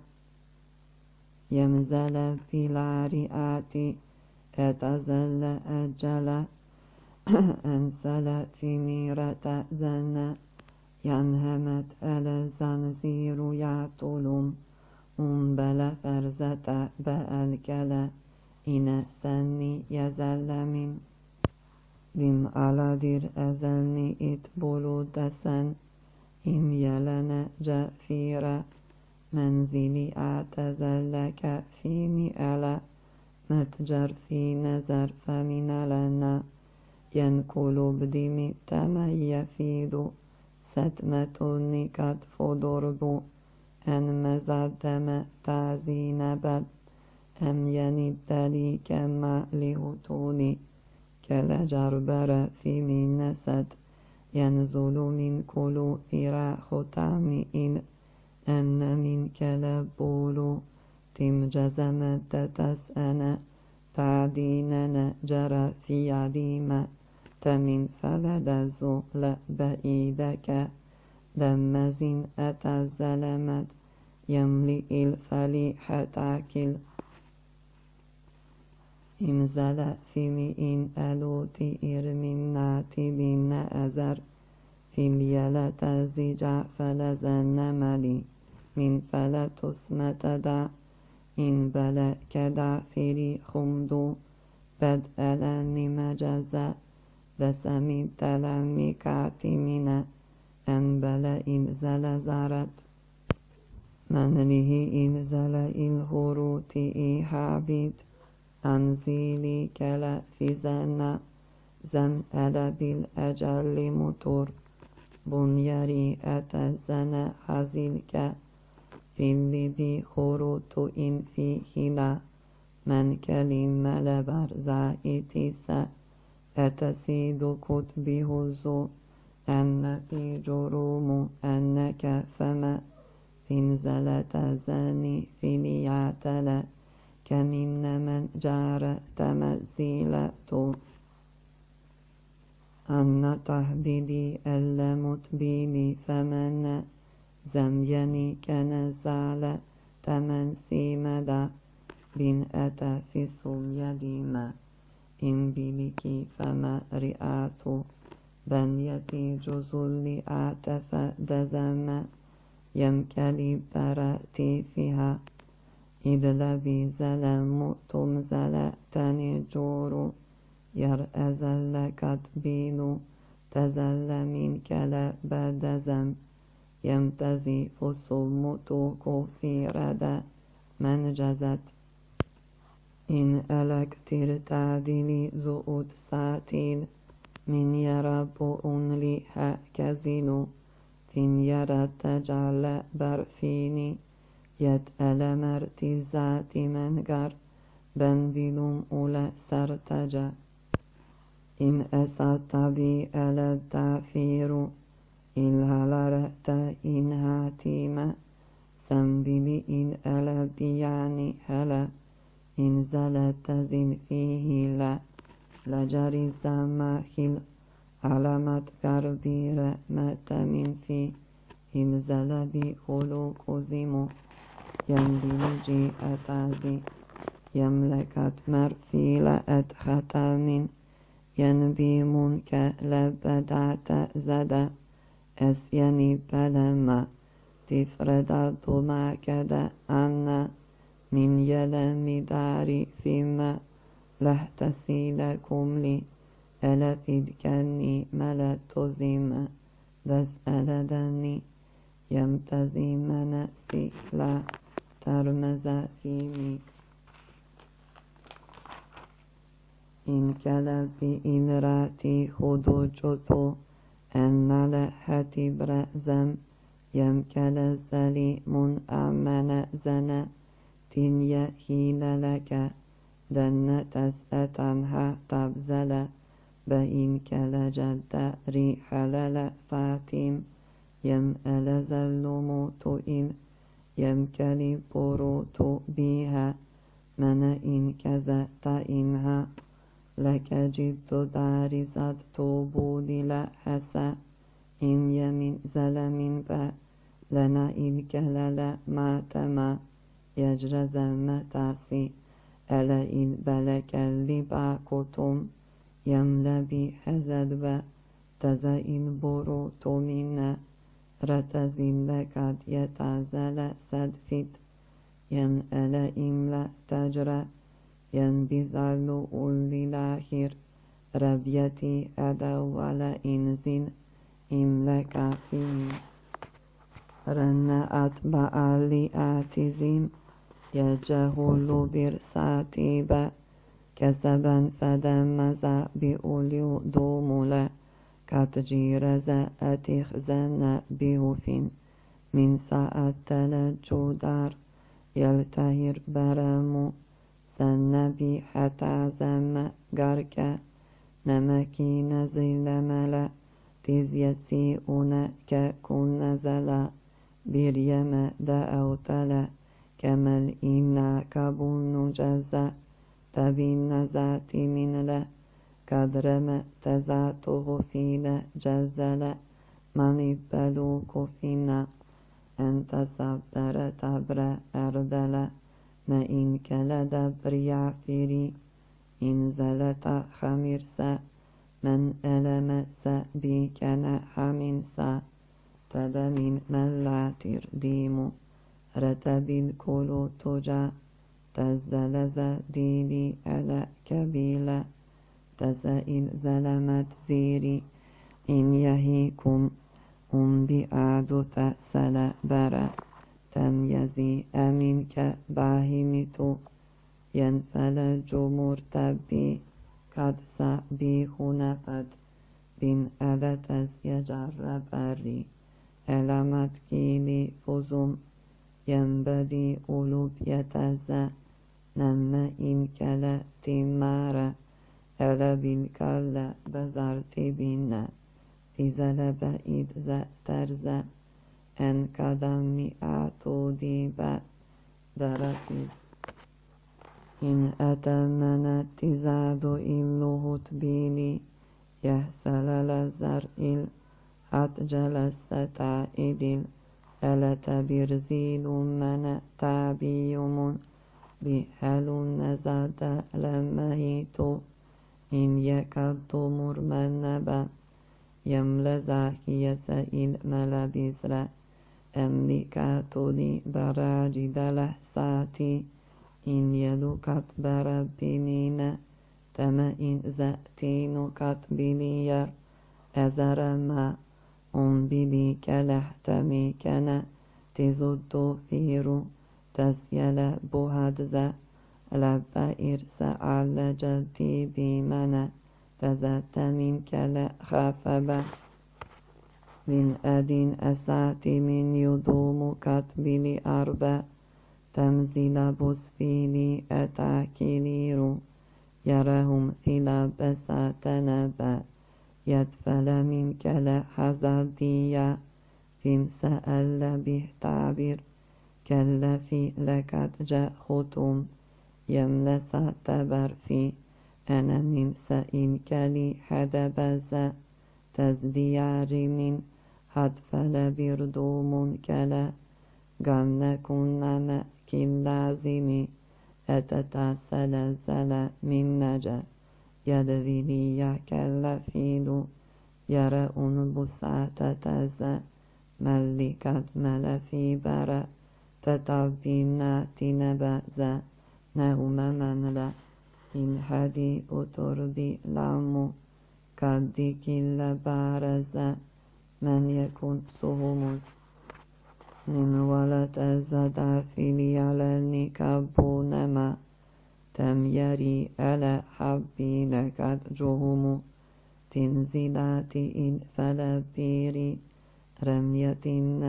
Speaker 1: يمزل في العريات أتزل أجل أنسل في ميرة زن ينهمت ألا زنزير يعطلم أنبل فرزة بألكلا إن سني يزل من بم على دير أزلني إتبولو دسن إم يلنا جافيرا منزلي أعتزلك في مئلة متجر في نزر فمن لنا ينقل بدمي تما يفيد ستمة قد فضرب أن مزدم تعزين بد أم يند لي كما لهتوني كلا جربر في من نسد ينزل من كل ذراع ختام إن أن من كلبول تم جزمت تسأنا تعديننا جرى في عديمة تمن فلد زول بإيدك دمزين أتزلمت يملئ الفليح تاكل إمزل في مئن ألوت إرمين ناتبين أزر في اليلة زجع فلزن ملي من فلتسمة دا إن بلا كدع فري خمدو بدألن مجزا دسمي تلمي كاتمنا أن بلا إن زلزرت من له إن زل الهروت إيحابيد أنزيلي كلا في زنا زن ألا بالأجل مطور بنيري أتزن حزيلك في اللي خروت إن فيه لا من كلم لبر زائتيسا أتسيد كتبه الزو أن في جروم أنك فما انزلت زاني في ليعتلى كمن من جار تمزيلة أن تهبدي المتبيني فمن زميني كنزال تمنسي مدى بن أتى في سليديما إن بلكي فما رئات بنيتي جزل أعتف دزم يمكلي برأتي فيها إذ لبي زلم تمزل تنجور يرأزل كتبين تزل من كلا بدزم يمتزي فصمتك في ردى من جزت إن ألك ترتعدلي زؤد ساتيل من يرب أنلي هكذنو فين يرى تجعل برفيني يتأل مرتزات منقر بندلم أولى سرتجا إن أسات بي ألا التعفير إلها لرأت إن هاتيما سنبلي إن ألا بيعني هلا إن زلت زن فيه لا لجري زماخل علامات قربي رحمة من في إن زلبي خلوق زمو ينبلجي أتازي يملكت مرفيلة ختام ينبي منك لبدعت زدا أسيني بلما تفردت ما كدا أنا من يلم داري فيما لحتسي لكم لي ألا فدكني ملا تزيم دس ألدني يمتزم نفسي لا ترمز فيني إن كلب إن راتي خدوجتو أن لحتي برأزم يمكل الزلي من أمن زنا تنيا حين لك دن تسأت عنها تبزل بإن كل جد ريح للا فاتم يم ألزل موت إن يمكل بروت بها من إن كزت إنها لك جد دارزت توبود لحسا إن يمن زلم با لنا إن كلل ما تما يجرز متاسي ألا إن بلك اللبا كتم يملبي حزد با تزئن بروت منا رتزن لكد يتزل سدفت ين ألا إن لا تجرى ين بزل أولي لاخر ربيتي أدو ولا إنزين إن لك فيه رن أتبع لآتزيم يجهل برساتيبا كسبا فدمز بأوليو دومولا كاتجيرز أتخزن بهوفين من ساعة تلجودار يلتهر برمو سنبي حتى زم غاركا نمكي نزل ملا تيز يسيئون ككون نزلا بريم دأوتلا كمل إنا كبون جزا تبين نزات من لا كدرم تزاته فينا جزلا من بلوك فينا أنت صبر تبر أردلا ما إن كلا دبر يعفري إن زلت خميرسا من ألمس بي كان حمنسا تدمين ملاتر ديمو رتب كل تجا تزلز ديلي على كبيلة تسائل زلمت زيري إن يهيكم أم بأعد تأسل برا تميزي أمينك باهمتو ينفلج مرتبي قد سأبي خنفت بن ألتز يجرب بري ألمت كيلي فزم ينبدي أولوب يتزا نما إن كلا تمارا ألا بالكلا بزرت بنا في زلب إذ ترزا أن كدمي أعتودي دركي إن أتمنى تزاد إلوه تبيلي يحسل لزر إل أتجل الستائدل ألا تبرزيل من تابيوم بحل نزاد لمهيتو إن يكاد مرمنبا يملزا يسائل ملابسرا أملكاتو لي براجد لحساتي إن يلوكت بربي مينا تما إن زأتين كتبلير أزر ما أم بلي كلحتمي كنا تزد فيرو تسيل بهدزا لبا إرس على جدي بمنا تزت من كلا خافبا من أدين أساتي من يدوم كتبلي أربا تمزيل بسفيلي أتاكيليرو يراهم في لبسا تنبا يدفل من كلا حزادية فيم سأل به تعبير كلا في لكت جاء ختم يملس تبر في أنا من سئن كلي حدبزا تزديار من هدفل بردوم كلا قمنا كنا مأكل لازمي أتتاسل زل من نجا يدفلي كالفيل يرأون بسعة تزا ملكت ملفي برا تتبينا تنبزا نوم من لا إن حدي أتردي لامو كدي كل بارزا من يكون سهم من ولد الزدا في على كابونما تم يري على حبي لكت جهم تنزيلات إن فلا بيري رمية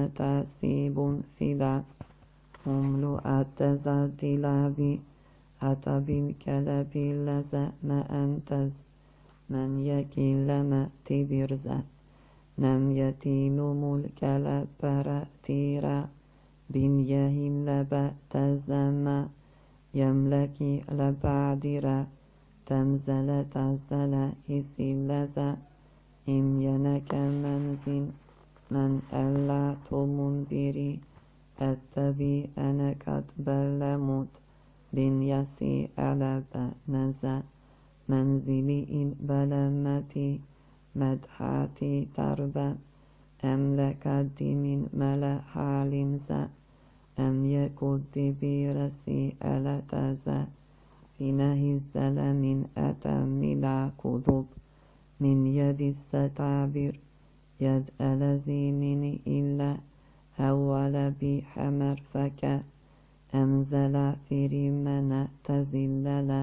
Speaker 1: تاسيب فلا هم لؤت زاد لابي أتى بالكلب لزا ما أنتز من يكيل ما تبرزا نم يتين ملك لبرأتيرا بن يهين لبتزما يملكي لبعدرا تمزل تزل هسي لزا إم ينك منزل من ألا تمنبري أتبي أنا كتبل موت بن يسي ألب نزا منزلي إن بلمتي مدحاتي تربى أملكت من ملا حالمزا أم يكد برسي ألتزا في نهي الزلم أتم لا كذب من يد الستعبر يد ألزي من إلا أول بحمر فك أنزل فريمن تزلل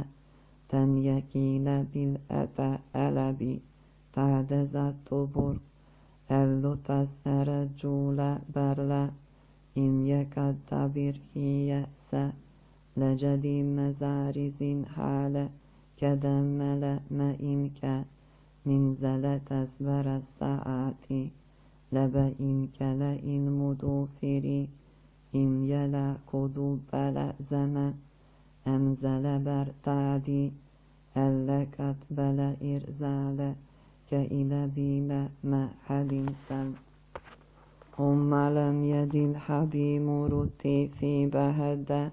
Speaker 1: تنيكيل بالأتى ألبي تعدز الطبر اللطس الرجول برلا إن يكاد تبر هي س لجدي مزارز حال كدمل ما إنك من زل تزبر الساعات لبئنك لئن مدوفري إن يلا كدو بلا زما أمزل برتادي ألكت بلا إرزال كإلى بلا ما حلنسل هم لم يد الحبيب رتي في بهد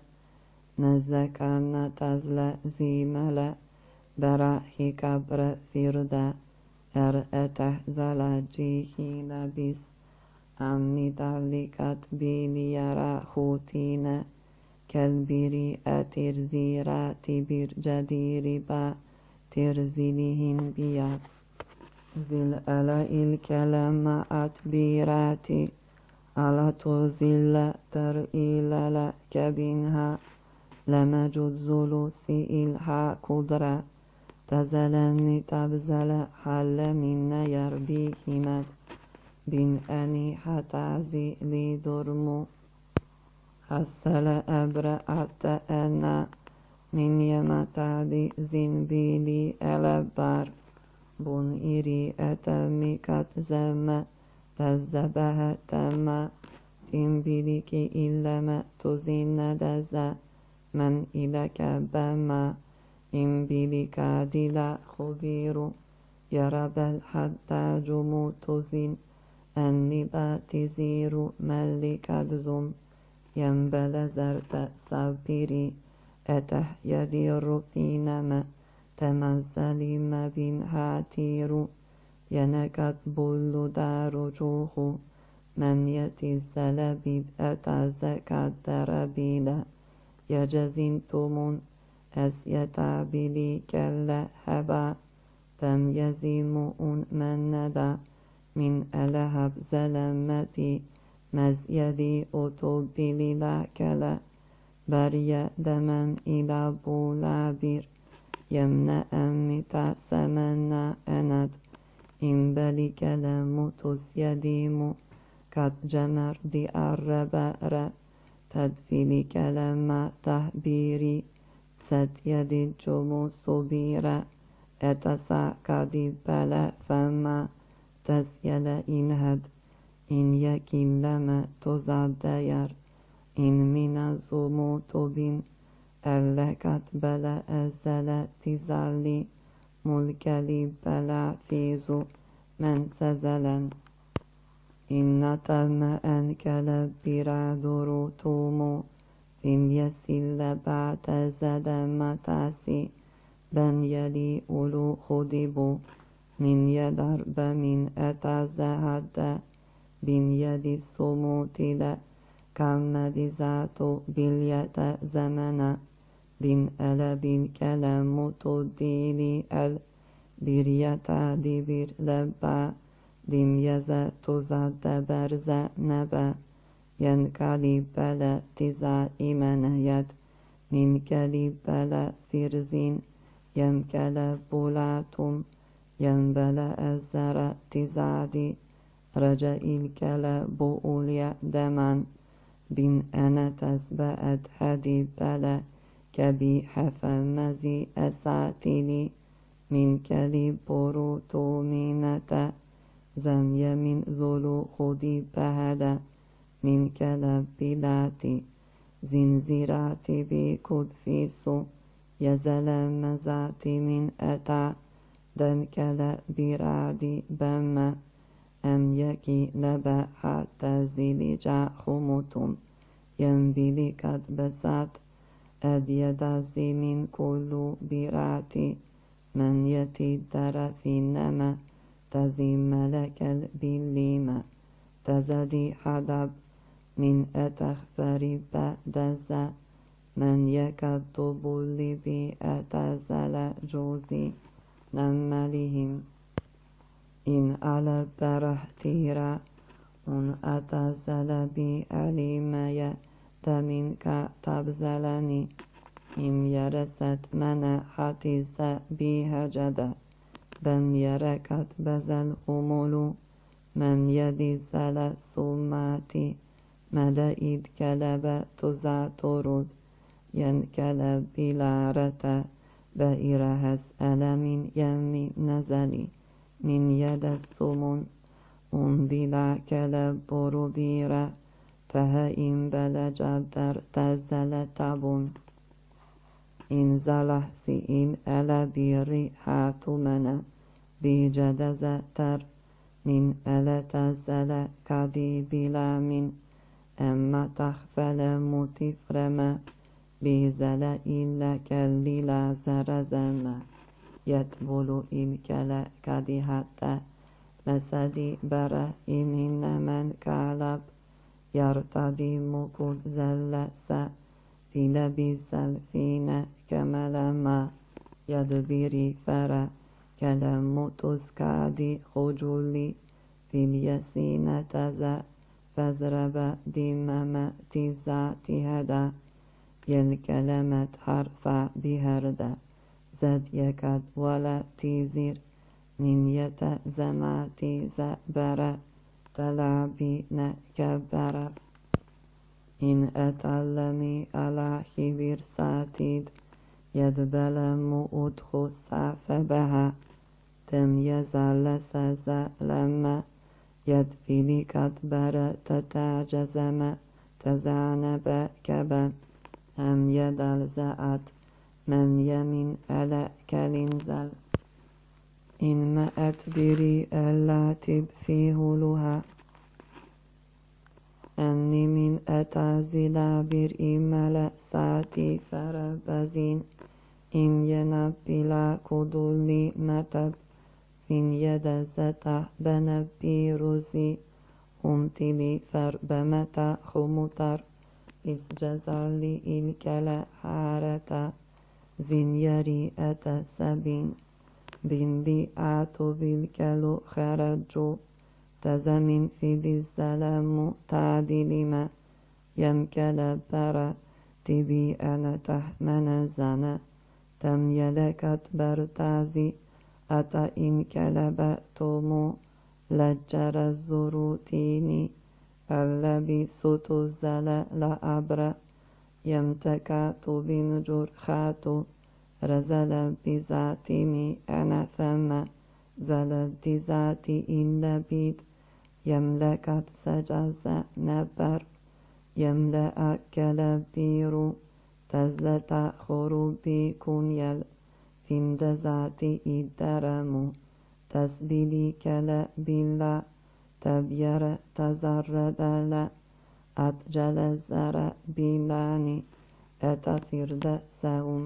Speaker 1: نزكان تزل زيمل براحي كبر فرد أرأته زلاجيه لبس أمي دالكت بيلي يرى خوتين كالبري أترزيرات برجدير با ترزلهن بيات زل ألا الكلام أتبيراتي ألا تزل ترئيل كبنها لما جزلو سئلها قدرة تزلني تبزل حل من يربيهما بن أني حتعزي لي درمو حسل أبرأت أنا من يمتعدي زنبيلي ألبار بن إري أتمي كتزم تزبه تما تنبيلك إلا ما تزين دزا من إلك بما إن بلك دلا خبير يرب الحتى جموتزين النبات زير ملك الزم ينبل زرت صبري أته يدير فينما تمزلي ما بين هاتير ينكت بل دار جوه من يتزل بيد أتزكى دربيلا يجزنتم أس يتعبلي كلا هبا تم يزيمون من ندى من ألهب زلمتي مزيدي أتوبلي لكلا بريا دما إلى بولابير يمنع أمتا سمنا أند إن بلي كلام تسيديم قد جمر دي الربار تدفيلي كلام تهبيري ست يدي الجمو صبيرا أتسع كدي بلا فما تسيل إنهد إن يكن لما تزاد دير إن من الزموت بن ألكت بلا أزل تزالي ملكلي بلا فيزو من سزلا إن تم أنكل برادر تومو إن يسل بعد زد متاسي بن يلي أولو خدبو من يدرب من أتزهد بن يدي الصموت لا كمد ذاتو باليت زمنا بن ألب الكلام تديلي البرية دبر لبا دم يزا تزاد برز نبا ينكلي بلا تزا إيمانيات من كلي بلا فرزين ينكل بولاتم ينبلا أزر تزادي رجاء الكلا بؤوليا دمان بن أنا تسبأت هدي بلا كبي حفمزي أساتيلي من كلي بروتو مينتا زني من ذلو خدي بهدا من كلا بلاتي زنزيراتي بكد فيسو يزل مزاتي من أتا دن كلا برادي بما أم يكي لبا حتى زيلجا خموتم ينبلي قد بسات أديدازي من كل براتي من يتي في النما تزي ملك البليمة تزدي حدب من أتخفري بأدزا من يكتب لي بي أتزل جوزي نملهم إن على برحتيرا un أتزل بي عليمي منك تبزلني إم يرست منحتي بها جدا بن يركت بزل خمولو من يدي زل سماتي مدائد كلب تزاترد ينكلب بلارة بإرهس ألم يمي نزلي من يد السمون أم بلا كلب بربيرة تهائم بلجدر تزل تبون إن زلحسي إن ألا بيري حاتمنا بجدز تر من ألا تزل كدي بلا من أما تخفل متفرما بزل إلا كالليلا زرزما يتبول إن كلا كدي حتى لسدي برا إمن من كالب يرتدي مكود زل سا في لبس الفين كملما يدبيري فرا كلام تسكادي خجولي في اليسين تزا فزرب دمما تزاتي هدا ينكلمت حرفا بهردا زد يكاد ولا تيزير من يتزماتي زبرا تلعبي نكبرا إن أتعلمي على خبير ساتيد يدبل مؤدخو سافبها تم يزال سزا لما يدفلي كتبر تتعجزم تزعنب كبا أم يدل زعت من يمين ألا كالنزل إن ما أتبري ألا تب فيه لها أني من أتازل بر إملا ساتي فربزين إن ينبلا كدولي متب فين يد زتا بنبي روزي هم تلي فربمتا خمتر إس جزالي الكلا حارتا زين يري أتسبين بين لي آتو بالكلو خرجو تزمن في ذي السلام تعديل ما يمكل برا تبي أنا تحمن زنا تم يلكت برتازي أتا إن كلبتمو لجر الزروتيني اللبي ستو زل لأبرا يمتكات بنجر خاتو رزل بذاتي أنا ثم زلت ذاتي إن لبيد يملكت سجز نبر يملأ كلبير تزلت خروبي كنيل فيند ذاتي إدرم تسبيلي كلبيلا تبير تزرد لا أتجل الزر بلاني أتفرد سهم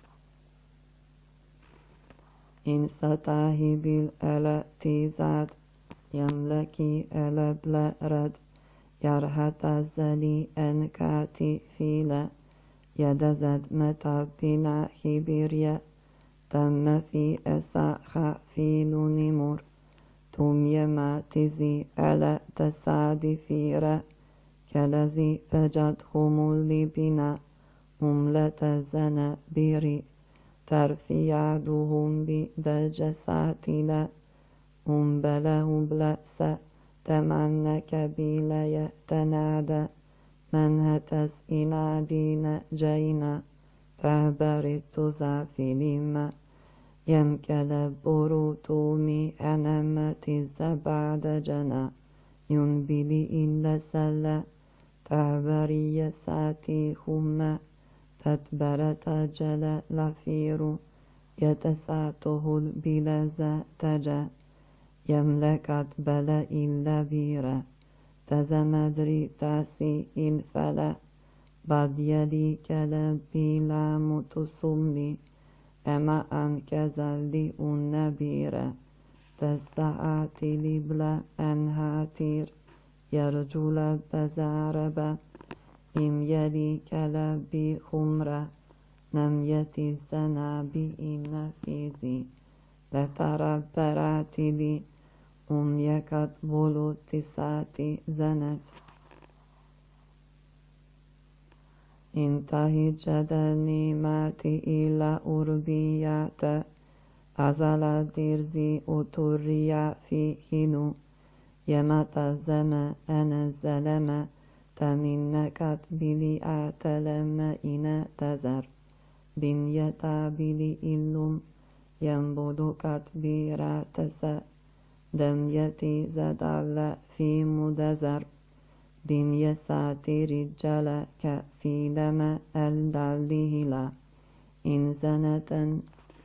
Speaker 1: إن ستاهي بالألا تيزاد يملكي ألا بلا رد يرهت الزلي أنكاتي فيلا يدزد متى بنا خبيريا تم في أساخ في نمر توم يما تزي ألا تسعد فيرا كالذي فجد خمولي بنا أملة زنا بيري ترفيعدهم بدجساتنا هم بله بلأس تمنك بلا يتنادى من هتس إنادين جينا فعبرت زافلما يمكل بروتومي أنمت الزبعد جنا ينبلي إلا سلا تعبري ساتي خما تتبرت جل لفير يتساته البلازة تجا يملكت بلا إلا بيرا تزمدري تاسي الفلا بعد يلي كلبي لا متصمي أما أنك زلي النبيرا تسعاتي لبلا أنهاتير يرجل بزاربا إم يلي كلبي خمرة نم يتي الزنا بإن فيزي لتربرات لي unjekat volutisati zenet. Intahi cedeni mati ila urbiyate, azala dirzi uturriya fi hinu, yemata zeme ene zeleme, teminnekat bili ateleme ine tezer, bin yeta bili illum, yembodukat bira tese, dem yeti zedalle fi mudezer, bin yesati riccale ke fileme el dallihila, in zeneten,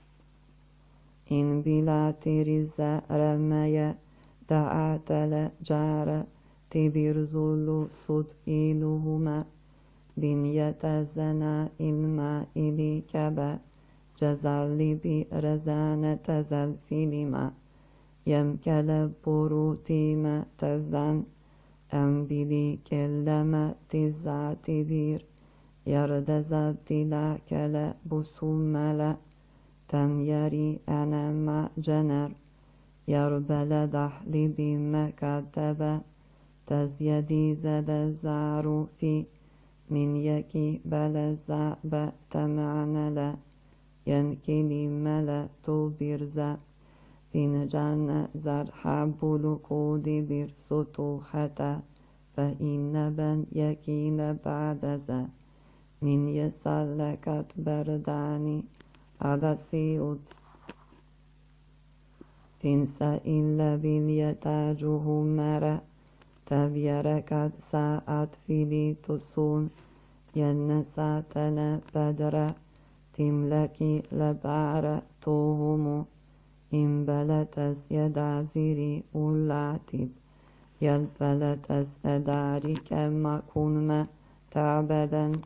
Speaker 1: in bilati rizze remmeye, da'atele care, tibir zullu sud iluhume, bin yetezena ilma ili kebe, cezalli bi rezane tezel filima, yemkele burutime tezden, embili kelleme tizzati bir, yerdezati la kele busummele, temyeri enema cener, yerbele dahli bimme kaddebe, tezyedi zede zaru fi, min yeki belezza be temanele, yenkili mele tu birze, fincanne zerhabulu kudi bir sutuhete, fe inne ben yekile ba'deze, min yesallekat berdani, adasiud. Finse ille biljetajuhu mere, tevyerekat saat filitusun, jenne saatene bedre, timleki lebare tuhumu, imbeletes yedaziri ullatib, yelpeletes edari kemma kunme tabeden,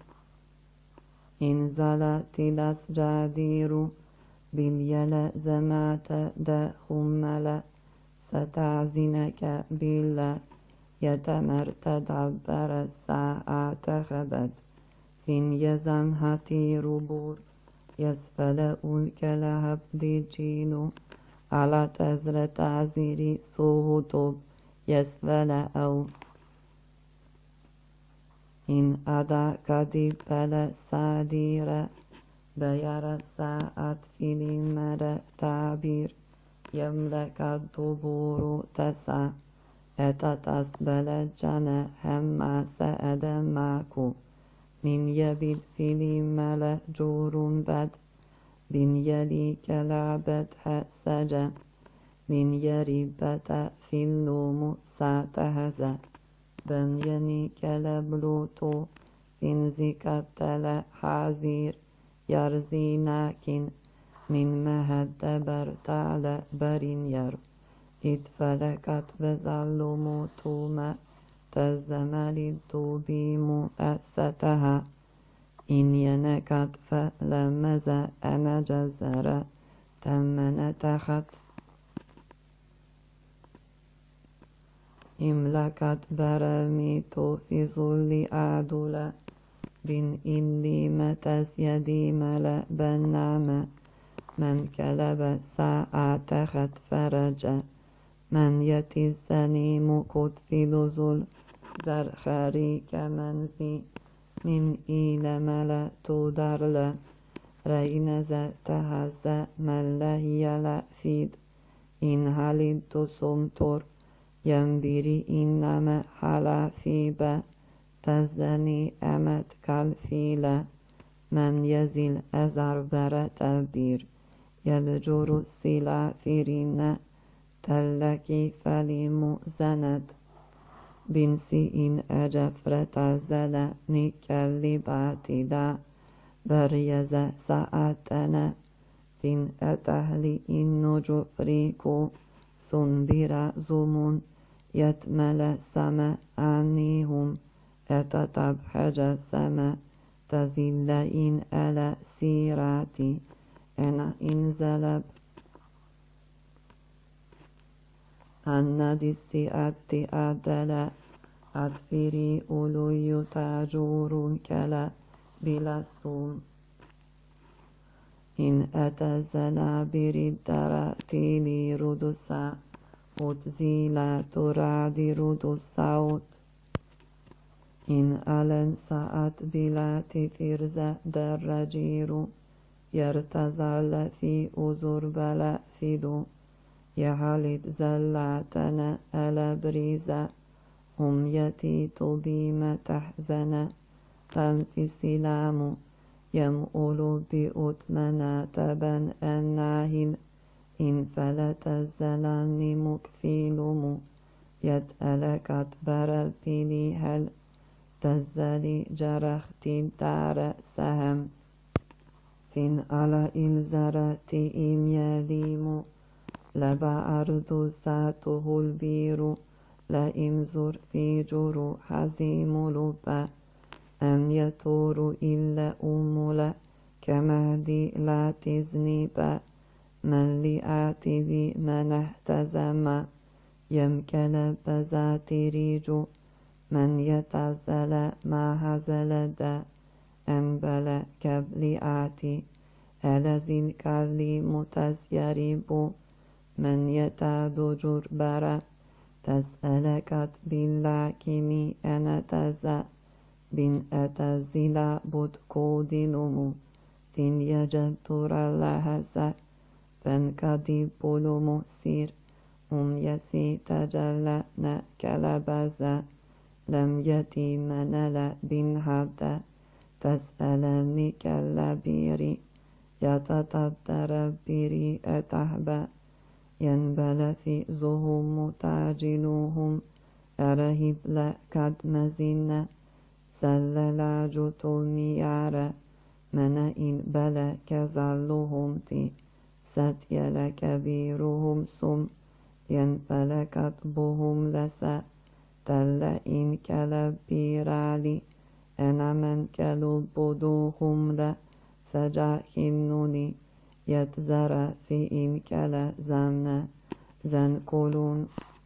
Speaker 1: inzala tilas jadiru, bilyele zemate de hummele, setazineke bille, yetemer tedabbere saate hebet, fin yezan hati rubur, yesfele ulkele habdi cinu, ala tezre taziri suhutub, yesfele ev. In ada kadipele sadire, beyara saat filimere tabir, yemlekad duburu tesa, etatas belecane hemma se edemaku, min yebil filimele curun bed, bin yeli kelabet he sece, min yeribete fillumu sateheze, ben yeni keleblutu, fin zikatele hazir, yarzinakin, min mehedde bertale berin yer, itfelekat vezallumu tume, tezzemeli tubimu eseteha, in yenekat fe lemeze enecezere, temmenetehat, imlekat beremitu fizulli adule, bin illi metes yedimele benname, men kelebe sa'atehet ferece, men yetizzeni mukut filuzul, zerheri kemenzi, min ilemele tudarle, reyneze tehazze mellehiyele fid, in halidtu sumtur, yembiri inname hala fibe, tezzeni emet kalfile, men yezil ezar bere tebir, yelcuru sila firine, telleki felimu zenet, binsi in ecefre tezele nikelli batida, beryeze saatene, fin etehli innu cufriku, sunbira zumun, yetmele same anihum, etatab heceseme, tezille in ele sirati, ena inzeleb, anna dissi atti adele, adfiri uluyu tajurun kele, bilasum, in etezela biriddara tili rudusa, وتزيل ترعدر الصوت إن ألن ساعت بلا تفرز درجير يرتزل في أزر بلا فدو يحلت زلاتنا ألا بريزا هم يتيت بما تحزن فم في السلام يمؤل بأتمنا تبا الناهن إن فلت الزلان مكفيلم يتألكت بربيلي هل تزلي جرخت دار سهم فين على إلزرت إم يليم لبا أرض ساته البير لئم زر في جر حزيم لبا أم يطور إلا أملا كمهدي لا تزنيبا من لآتي من احتزم يمكن بذات ريجو من يتعزل ما هزل دا أنبل كبلئاتي ألزين كالي متزيريب من يتعد جربرا تسألكت باللاكمي أنا تزا بن أتزلا بود كودلمو فين يجدر لهزا فانكدي بولمو سير أم يسي تجلنا كلبزا لم يتي منل بن هدا تسألني كالبيري يتتدر بيري أتحبا ينبل في زهم تاجلوهم أرهب لكد مزين سلل جتومي يارا من إن بلا كزلهم تي ستيل كبيرهم سم ينفلكت بهم لسا تل إن كلبيرالي أنا من كلبدوهم لا سجاكنني يتزرع في إن كلا زن زن كلون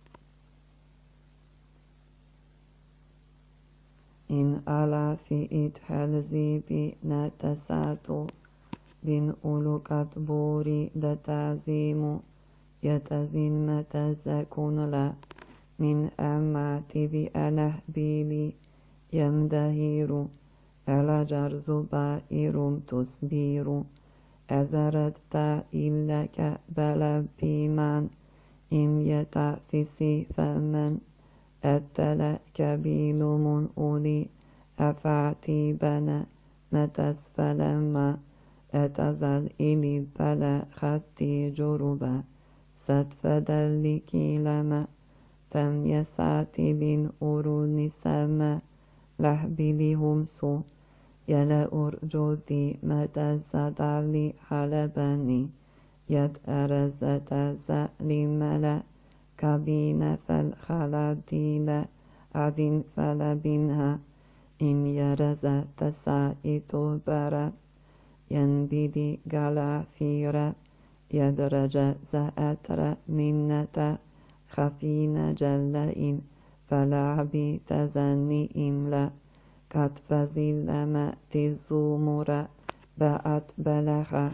Speaker 1: إن ألا في إدحال زيبي نتساتو بن أولوكات بوري لتعزيم يتزين متزكون لا من أماتي بأله بيلي يمدهير ألا جرز بائر تسبير أزرت تا إلك بلا بيمان إم يتعفسي فمن أتلا كبيل من أولي أفعتي بنا متسفلما أتزل إلي بلا خطي جربا ستفدلك لما فم يسعتي بن أروني سما لحبلهم سو يلا أرجودي متزدالي حلباني يد أرزت زالي ملا كابين فالخلاديل عدين فلبينها إن يرز تسائت برا ينبدي غلافيرا يدرج زأتر منة خفين جلئين فلعبي تزني إملا كتفزل ما تزومر بأت بلغ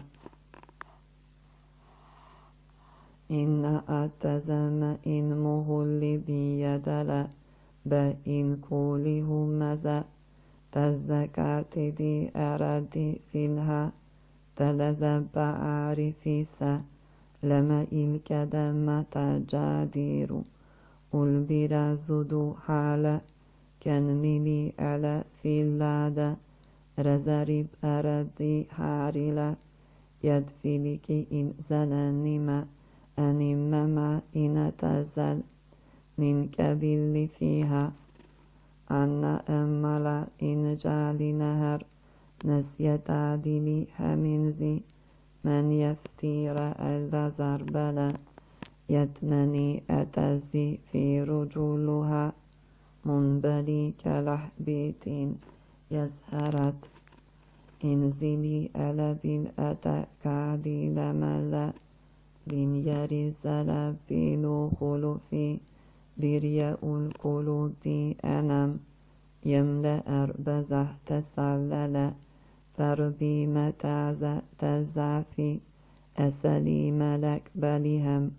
Speaker 1: إن أتزم إن مهل بيدلا بإن كله مزا تزكات دي أردي فيلها تلزب عارفيسا لما الكدم تجادير البراز دو حالا كان ملي على في اللادة رزارب أردي حارلا يدفلك إن زلنما أنمما إن تزل من كبل فيها أن أملا إن جال نهر نسيت عدلي همنزي من يفتير الزر بلا يتمني أتزي في رجولها منبلي كلحبيت يزهرت انزلي ألا بن أتى كعدي لملا بن يرزل بلو خلفي برياء القلوب أنم يملأ أربزه تسلل فربي متعز تزعفي أسلي ملك بلهم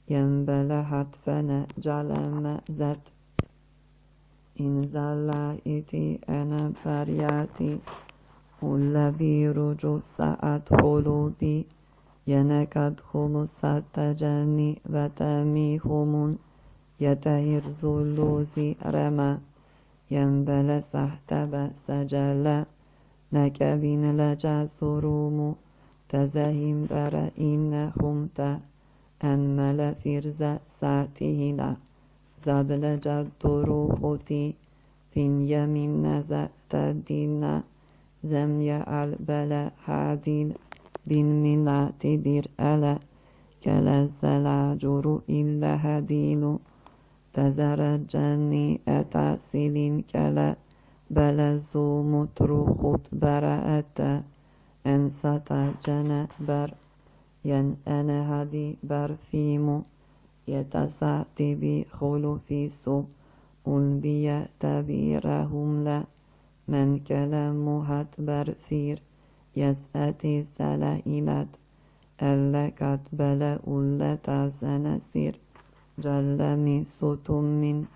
Speaker 1: ينبلحت فنجلم زت إن زلايتي أنا فرياتي والذي رجو ساعت قلوبي ينكد خمسة تجني وتميهم يتهر زلوزي رما ينبل سحتب سجلا نكبين لجا سروم تزهم بر إن خمت أنمل فرز ساتهنا زاد لجد روحتي فين يمين نزأ تدين زم يعل بلا حادين بن ملات دير ألا كلا الزلاجر إلا هدين تزرجني أتاسلين كلا بلا زوم تروخت براءت أنسات جنبر ين أنا هدي برفيم يتسعتي بخلفي سو أنبيا تبيرهم لا من كلامه برفير يسأتي سلائلات ألكت بلا أولتا سنسير جلمي ستم من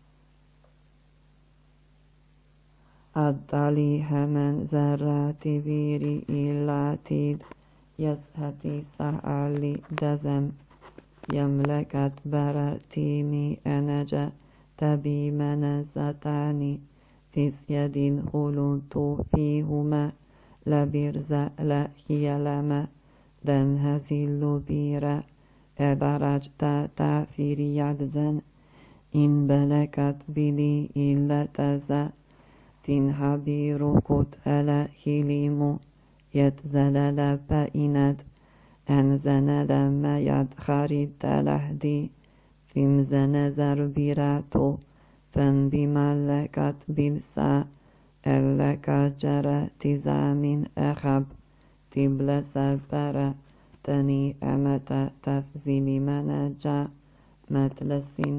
Speaker 1: أدلي همن زرات بيري إلاتيد يسهتي سألي دزم يملكت براتيمي أنجا تبي منزتاني في سيد خلنت فيهما لبرز لا هيلما دن هزيل بيرا أدرجت تافير يدزن إن بلكت بلي إلا تزا تنهبي ركض ألا هليم يتزلل بائند أنزن لما يدخرد لهدي فمزن زربيراتو فن بملكت بالسا ألك جرى تزامين أخب تبل سبرا تني أمت تفزيل منجا متلسين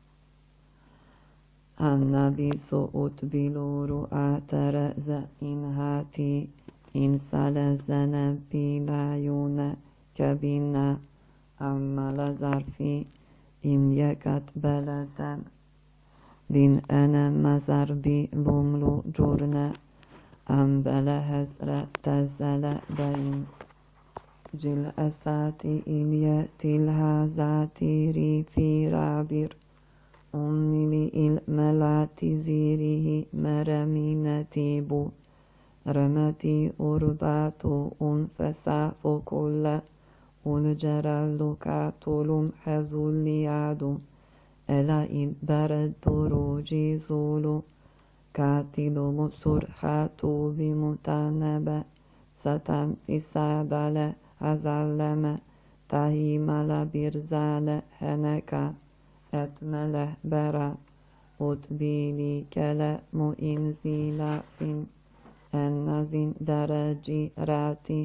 Speaker 1: النبي سؤت بلور آتر زئين هاتي إن سلزن بلايون كبينا أمال زرفي إن يكت بلدن بين أنا مزر بي لوملو جورنا أم بلا هزر تزل بين جل أساتي إليا تلهازاتي ريفي رابير أمني الملاتي زيره مرمين تيبو رمتي أرباتو أنفسافو كل والجرال كاتلم حزولي عدو ألا إن برد روجي زولو كاتلو مصر خاتو بمتنبة ستم في سادل أزلم تهيمل برزال هنكا أتمله برا أتبيلي كلا مؤنزيلا فين النزين درجي راتي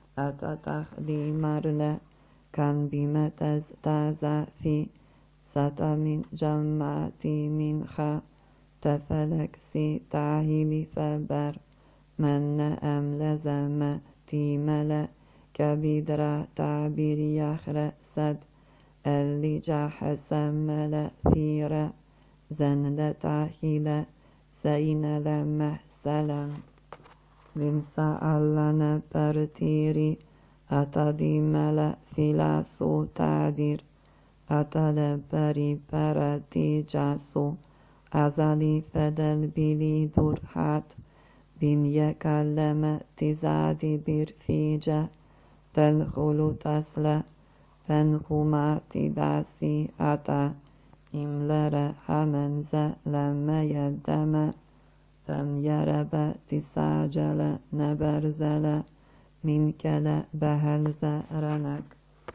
Speaker 1: أتتخلي مرلا كان بمتز تازا في ستمين جمعتي من خا تفلك سي تعهيلي فبر من أم لزم تيملا كبدرا تعبير يخر سد اللي جاح سملا فيرا زند تعهيلا سين لمح سلام من سألنا برتيري أتدي ملا فلاسو تعدير أتل بري برتي جاسو أزالي فدل بلي درحات بن يكلم تزادي برفيجة تدخل تسلا فنخما تداسي أتا إملر حمنزة لما يدم تم يرب تساجل نبرزل من كلا بهلز رنك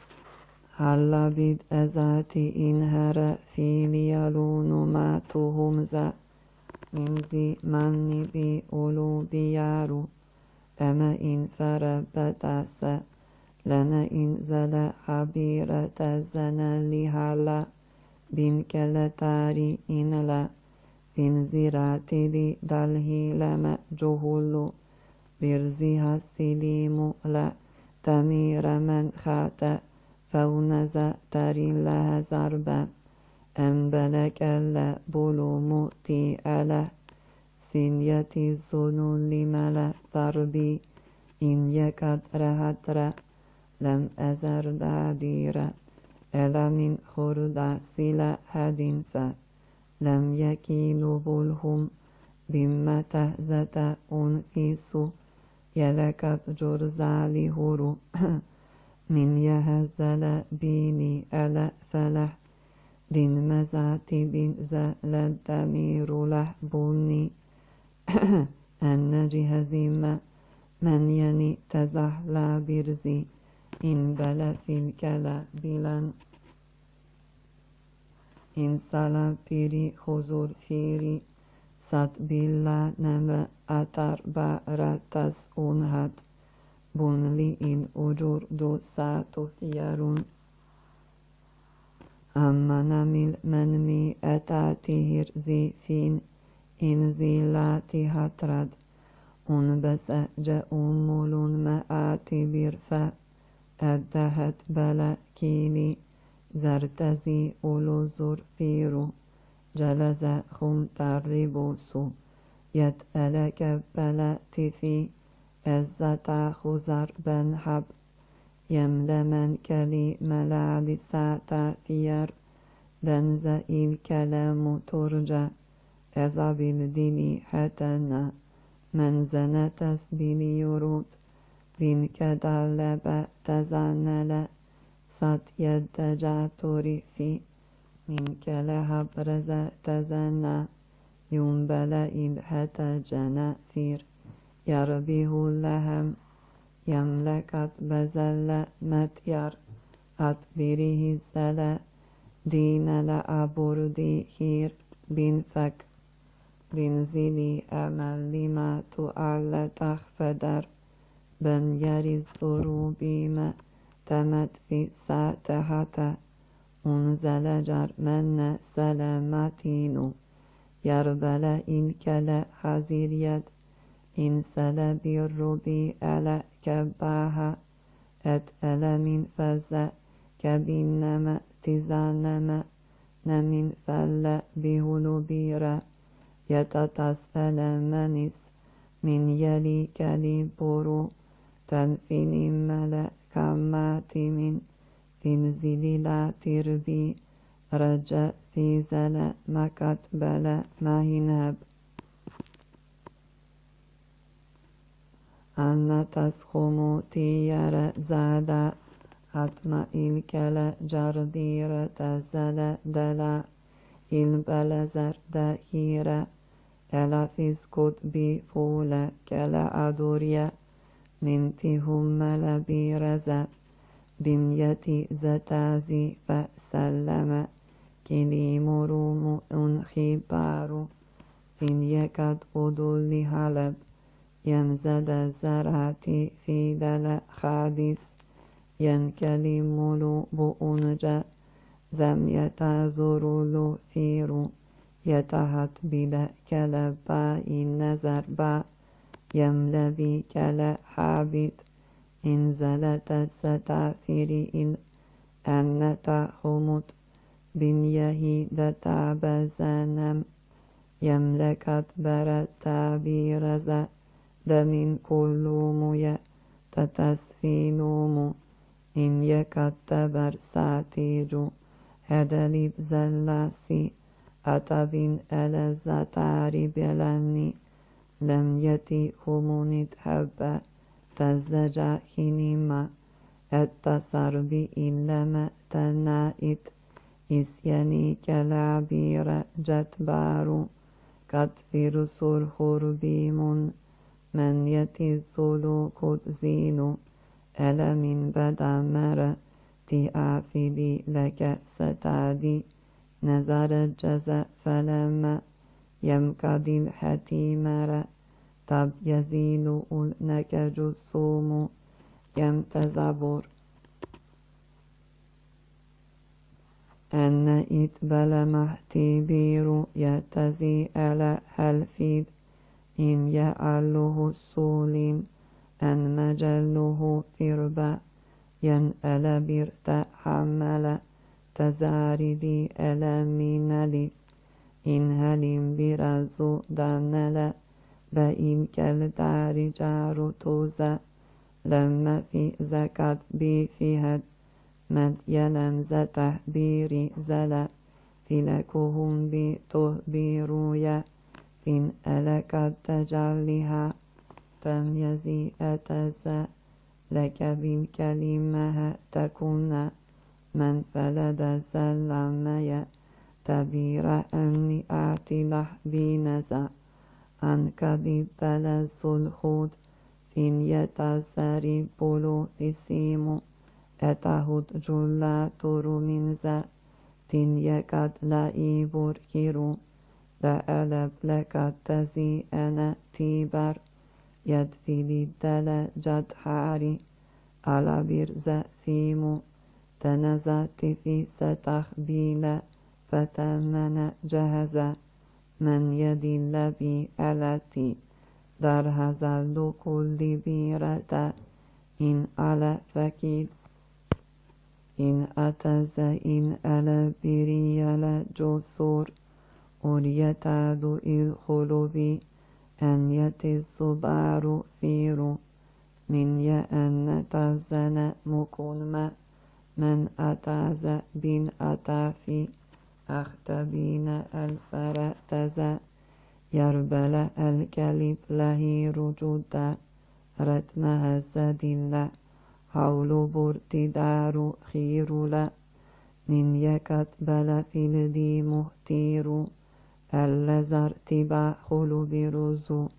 Speaker 1: هلا بيد أزاتي إنهر في ليالون ما تهمز من زي مني بي أولو بيارو أما إن فربتاس لنا إن زل حبيرة زنا لهلا بن كلا تاري إن لا بن زراتي لي دالهي لما جهولو برزيها السليم لا تمير من خات فونزا تاري لها زربا أنبلك ألا بلو مؤتي ألا سنيتي الزنو لملا ضربي إن يكاد رهتر لم أزر دادير ألا من خرد سلا هدين فلم يكيل بلهم بما تهزت أنفسو يلكت جرزالي هرو من يهزل بيني ألا فلح دين مزاتي بن زلد دمير لحبوني أن جهزيما من يني تزحلا برزي إن بلا في الكلا بلان إن سلا بيري خزور فيري سات بلا نما أتر بارتس أنهد بنلي إن أجور دو ساتو فيرون أما نميل من مي أتاتي هرزي فين إن زيلاتي هترد أن بس جاء مولون ما آتي برفا أدهت بلا كيلي زرتزي أولو زور فيرو جلز خم تربوسو يتألك بلا تفي أزتا خزر بن حب يملمن كلي ملعد ساتا فير بنزا الكلام ترجى أزا بالديني حتنا من زنتس بليورود بن كدالب تزنل سات يدجا تورفي من كلها برز تزنى ينبلا إبحة جنا فير يربيه اللهم يملكت بزل متير أتبره الزلا دين لأبردي خير بن فك بن زلي أمل لما تؤل تخفدر بن يري الزروب ما تمت في ساتهتا انزل جر من سلامتينو يربل إن كلا حزير يد إن سلا بالربي ألا كباها أتأل من فزا كبينما تزانما نمن فلا بهلو بيرا يتتسأل منس من يلي كلي بورو تنفيني ملا كماتي من فنزلي لا تربي رجاء في زلا مكت بلا مهنب أن تسخمو تيار زادا حتم الكلا جردير تزلا دلا البلزر دهيرا ألا فيسكت بفولا كلا أدوريا من تهم لبيرزا بميتي زتازي فسلم كلي مروم انخبار فين يكاد أدول هلب ينزد الزرعة في دل خادس ينكلم له بأنجا زم يتازر له فيرو يتهت بلا كلبا النزر با يملبي كلا حابت إن زلت ستافري إن أن تخمت بنيه دتاب زنم يملكت برتا بيرزا دمين كل ميا تتسفينوم إن يكتبر ساتيجو هدليب زلاسي أتبين ألزتاري بلني لم يتي خمونت حبا تزجا خنما التصر بإلما تنائت إسياني كالعبير جتبارو كتفر سرخر بيمون من يتي الزلو كتزينو ألا من بدمر تأفدي لك ستادي نزر الجزاء فلما يمكد الحتيمر طب يزيل نكج الصوم يمتزبر أن إتبل محتبير يتزي ألا حلفيد إن يأله السولين أن مجله فربا ين ألبير تحمل تزاري ألمينلي إن هلم برزو دانلا بإن كالدار جارو توزا لما في زكاة بي فيهد مد يلم زته بيري زلا فلكهم بي تهبيرويا فين ألكت تجلها تم يزي أتزا لك بالكلمة تكون من فلد سلمي تبير أني أعتلح بنزا أن كذب بلس الخود فين يتسري بلو إسيمو أتهد جلا ترو منزا تين يكاد لا إيبور كيرو لا ألب لك تزي أنا تيبر يدفي للدل جد حاري على برز فيمو تنزت في ستخبيل فتمن جهز من يدل بي ألتي در هزل كل بيرة إن على فكيل إن أتز إن ألا بريال جسور أريتاد الخلوبي أن يتز بار فيرو من يأن تزن مكلم من أتز بن أتافي أختبين الفرتز يربل الكلب له رجودا رتمها زدل حول برتدار خير لا من يكتبل في الدي مهتير اللزر تبا خلو برزو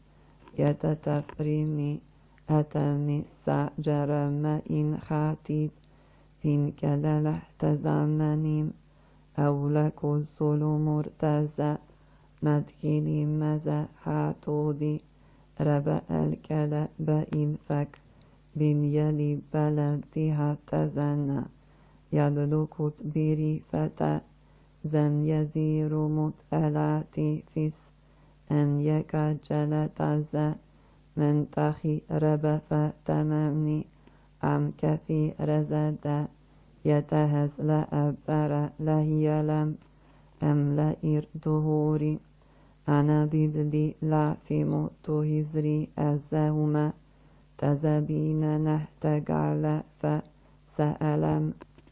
Speaker 1: يتتفرمي أتمي سجرم إن خاتب فين كدل تزمنيم أولك الظلم مرتزا مدكلي مزا حاتودي ربأ الكلا بإن فك بن يلي بلدها تزنا يدلكت بري فتا زم يزير متألاتي فيس أن يكجل تزا من تخي رب فتممني أم كفي رزدا يتهز لأبر لهي لم أم لئر دهوري أنا ضدي لا في موت هزري أزهما تزبين نحتاج على فسألم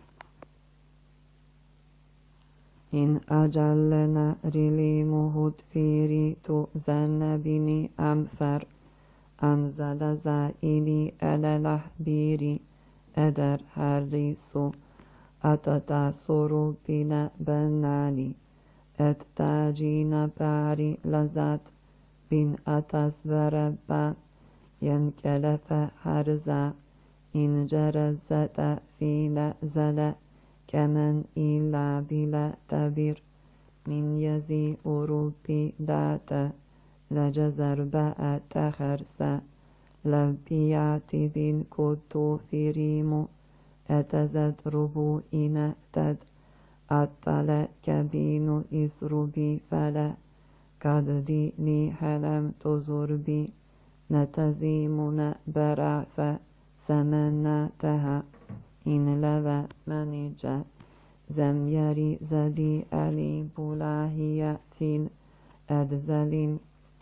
Speaker 1: إن أجلنا رلي مهد فيري تؤذن بني أمفر أنزل زائلي ألا لحبيري أدر حريسو أتتاصر بنا بنالي أتتاجين باري لزات بن أتصبربا ينكلف حرزا إن جرزت في لأزل كمن إلا بلا تبير من يزي أوروبي داتا لجزر باء تخرسا لبيات بن كتو فريمو أتزد ربو إن تد أطلع كبين إسربي فلا قد دي لي حلم تزربي نتزيمنا برعف سمناتها إن لذا منجا زميري زدي ألي بلاهي في الأدزلين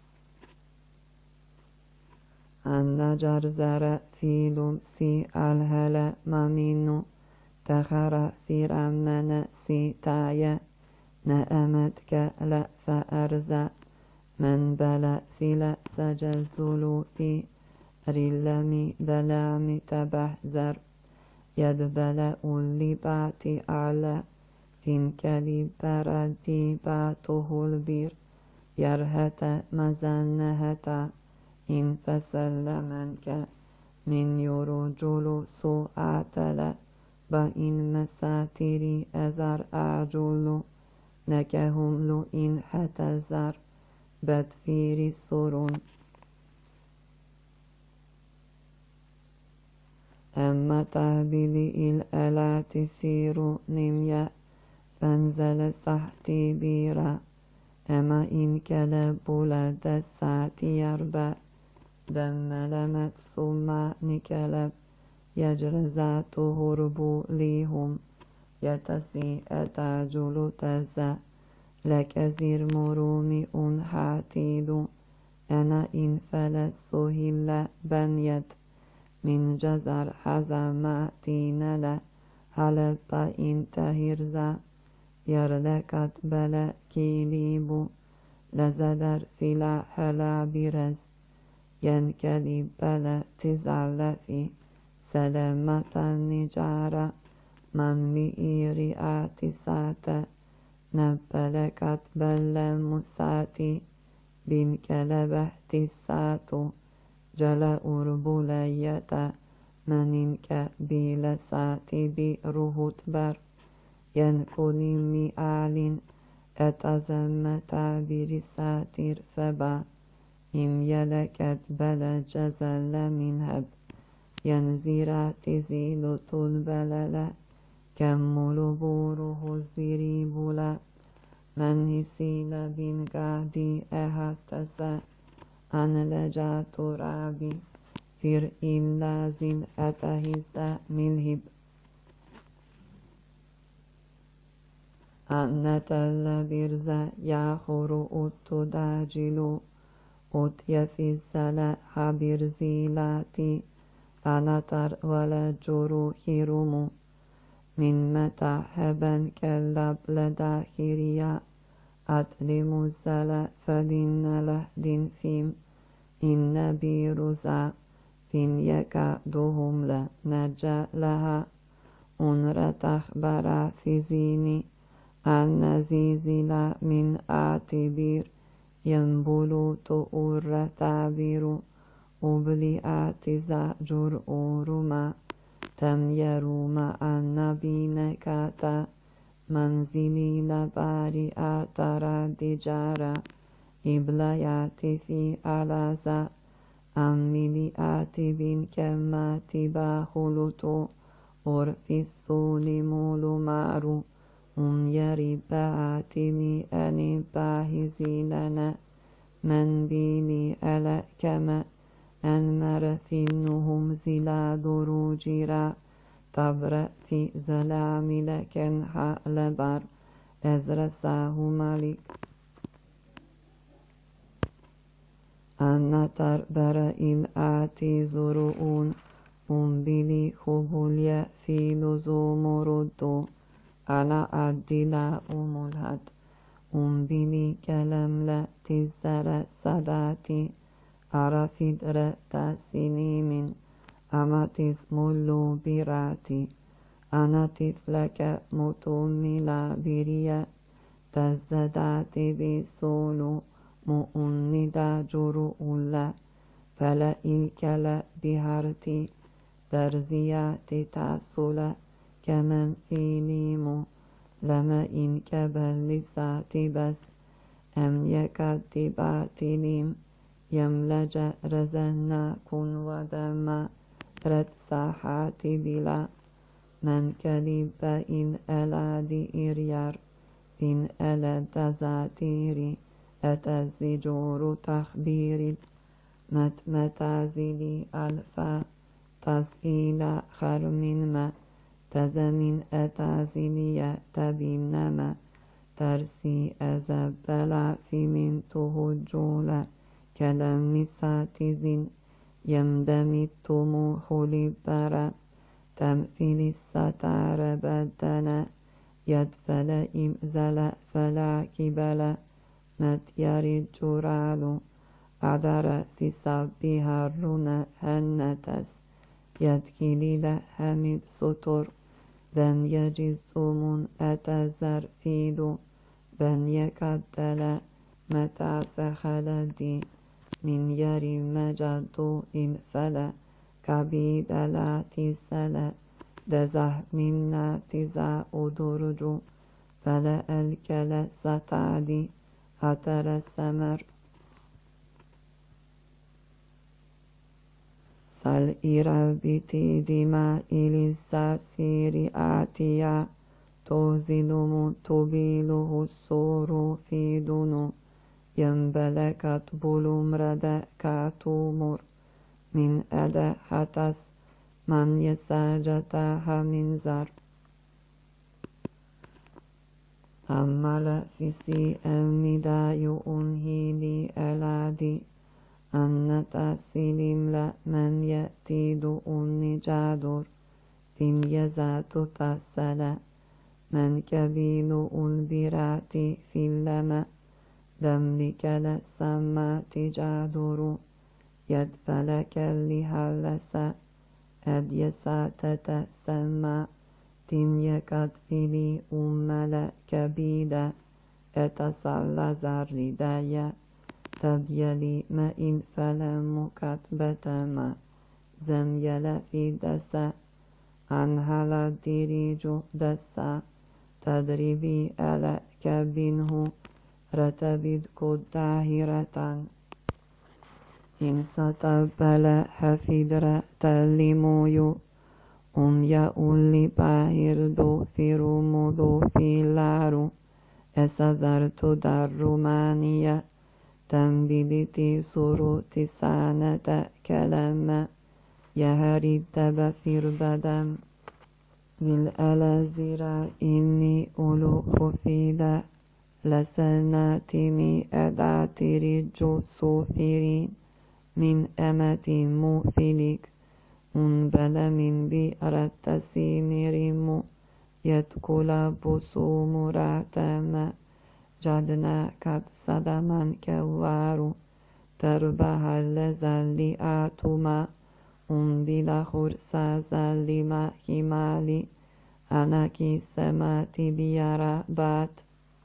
Speaker 1: أن جرزر في لمسي الهلا ممينو تخر في رمنا سيتايا نأمتك لا فأرزا من بلا في لا سجزلو في رلمي دلامي تبحزر يدبلا اللي باتي على فين كلي بردي باته البير يرهت مزنهتا إن فسلمنك من يرجل سوء بإن مساتري أزر أعجل نكهم لو إن حتزر بدفير السرون أما تهبلي الألا تسير نميا فانزل صحتي بيرا أما إن كلب بلد الساعة يربا دم لمت ثم نكلب يجرزات هربو ليهم يتسي أتاجل تزا لكزير مرومي أن حاتيدو أنا إن فلسهل بنيت من جزر حزماتين لا هلب إن تهرزا يرلكت بلا كيليبو لزدر فلا حلا برز ينكلي بلا تزعل في سلامة النجارة من لإيرئات ساتا نبلكت بلا مساتي بن كلبحت الساتو جلا أربوليتا مننك بلساتي برهت بر ينكني مئال أتزمتا برساتير فبا إم يلكت بلا جزل من هب ينزيرات زيلة البلل كمل بوره الزريبلا من هسيل بن قادي أهتسا أن لجات رابي فر إلا زل أتهزا ملهب أن تل برزا ياخر أتداجلو أت يفزل حبر زيلاتي أنا تر ولا جرو خيرمو من متاحبا كلب لداخريا أتلم الزل فدن لهد فيم إن بيرزا فيم يكادهم لنجا لها أنر تخبر في زيني النزيزلا من آتبير ينبلو تؤر تعبير أبلي آتزا جرؤرما تم يروما النبين كاتا منزلي لباري آترا دجارا إبلاياتي في ألازا أملي آتبين كما تباخلتو أرفي السول مولو مارو أم يرباتني أني باهزي لنا من بيني ألا كما أنمر فينهم زلا دروجرا تبرأ في زلام لكن حالبر أزرساه ملك أن تربر إمآتي زرؤون أم بلي خبوليا في لزوم ردو على أدلا أم الهد أم بلي كلم لا تزر سداتي أرفد رأت سنيم أماتس ملو براتي أنا طفلك متملا بريا تزدات بسولو مؤندا جرؤلا فلا إلكلا بهرتي درزيات تاسولا كمن في ليمو لما إن كبل لساتي بس أم يكاد باتليم يملج رزنا كن ودما رد ساحاتي بلا من كلب إن ألا ديريار إن ألا تزاتيري أتزجور تخبير مت متازلي ألفا تسئيل خرم ما تزمن أتازلي تبينما ترسي أزبلا في من تهجولا كلام ساتزين يمدمي الطموح لبرا تمثيل الستار بدنا يدفل إمزل فلا كبلا متيار الجرال عذر في صبها الرنا هنتس يدكلي لحمد سطر بن يجز من أتزر فيدو بن يكدل متى سخلدي من يري مجد إم فلا كبيد لا تسلا دزه منا تزا أدرج فلا الكلا ستعدي أتر السمر سل إرابتي دما إلساسير آتيا توزلم تبيله السور في دنو ينبلكت بلوم ردا كاتومر من أدا حتس من يساجتها من زر أمال فيسي المدايو أنهيلي العدي أن تسلم لمن يأتيد النجادر فين يزات تسلا من كبيل البرات في اللما دملك لسما تجادر يدفلك لهلس أد يساتة سما تن يكاد فيلي أملا كبيدا أتصلى زردايا تديلي ما إن فلم كتبة ما زميل في دسا عنها الدريج دسا تدريبي ألا كبنه رتبد كداهرة إن ستبل حفيدر تلمويو أن يأولي باهردو في رمضو في لارو أسازرت در رومانيا تنبيلتي سروتي سانة كلمة يهري الدب في البدم بالألازرة إني أولو خفيدة لسناتمي أدعترج صوفرين من أمة مؤفلك أنبل من بئر التسينرم يدكل بصوم راتما جدنا قد صدما كوار تربها لزل آتما أنبل خرسا زلما كمالي أنا كي سماتي بيارا بات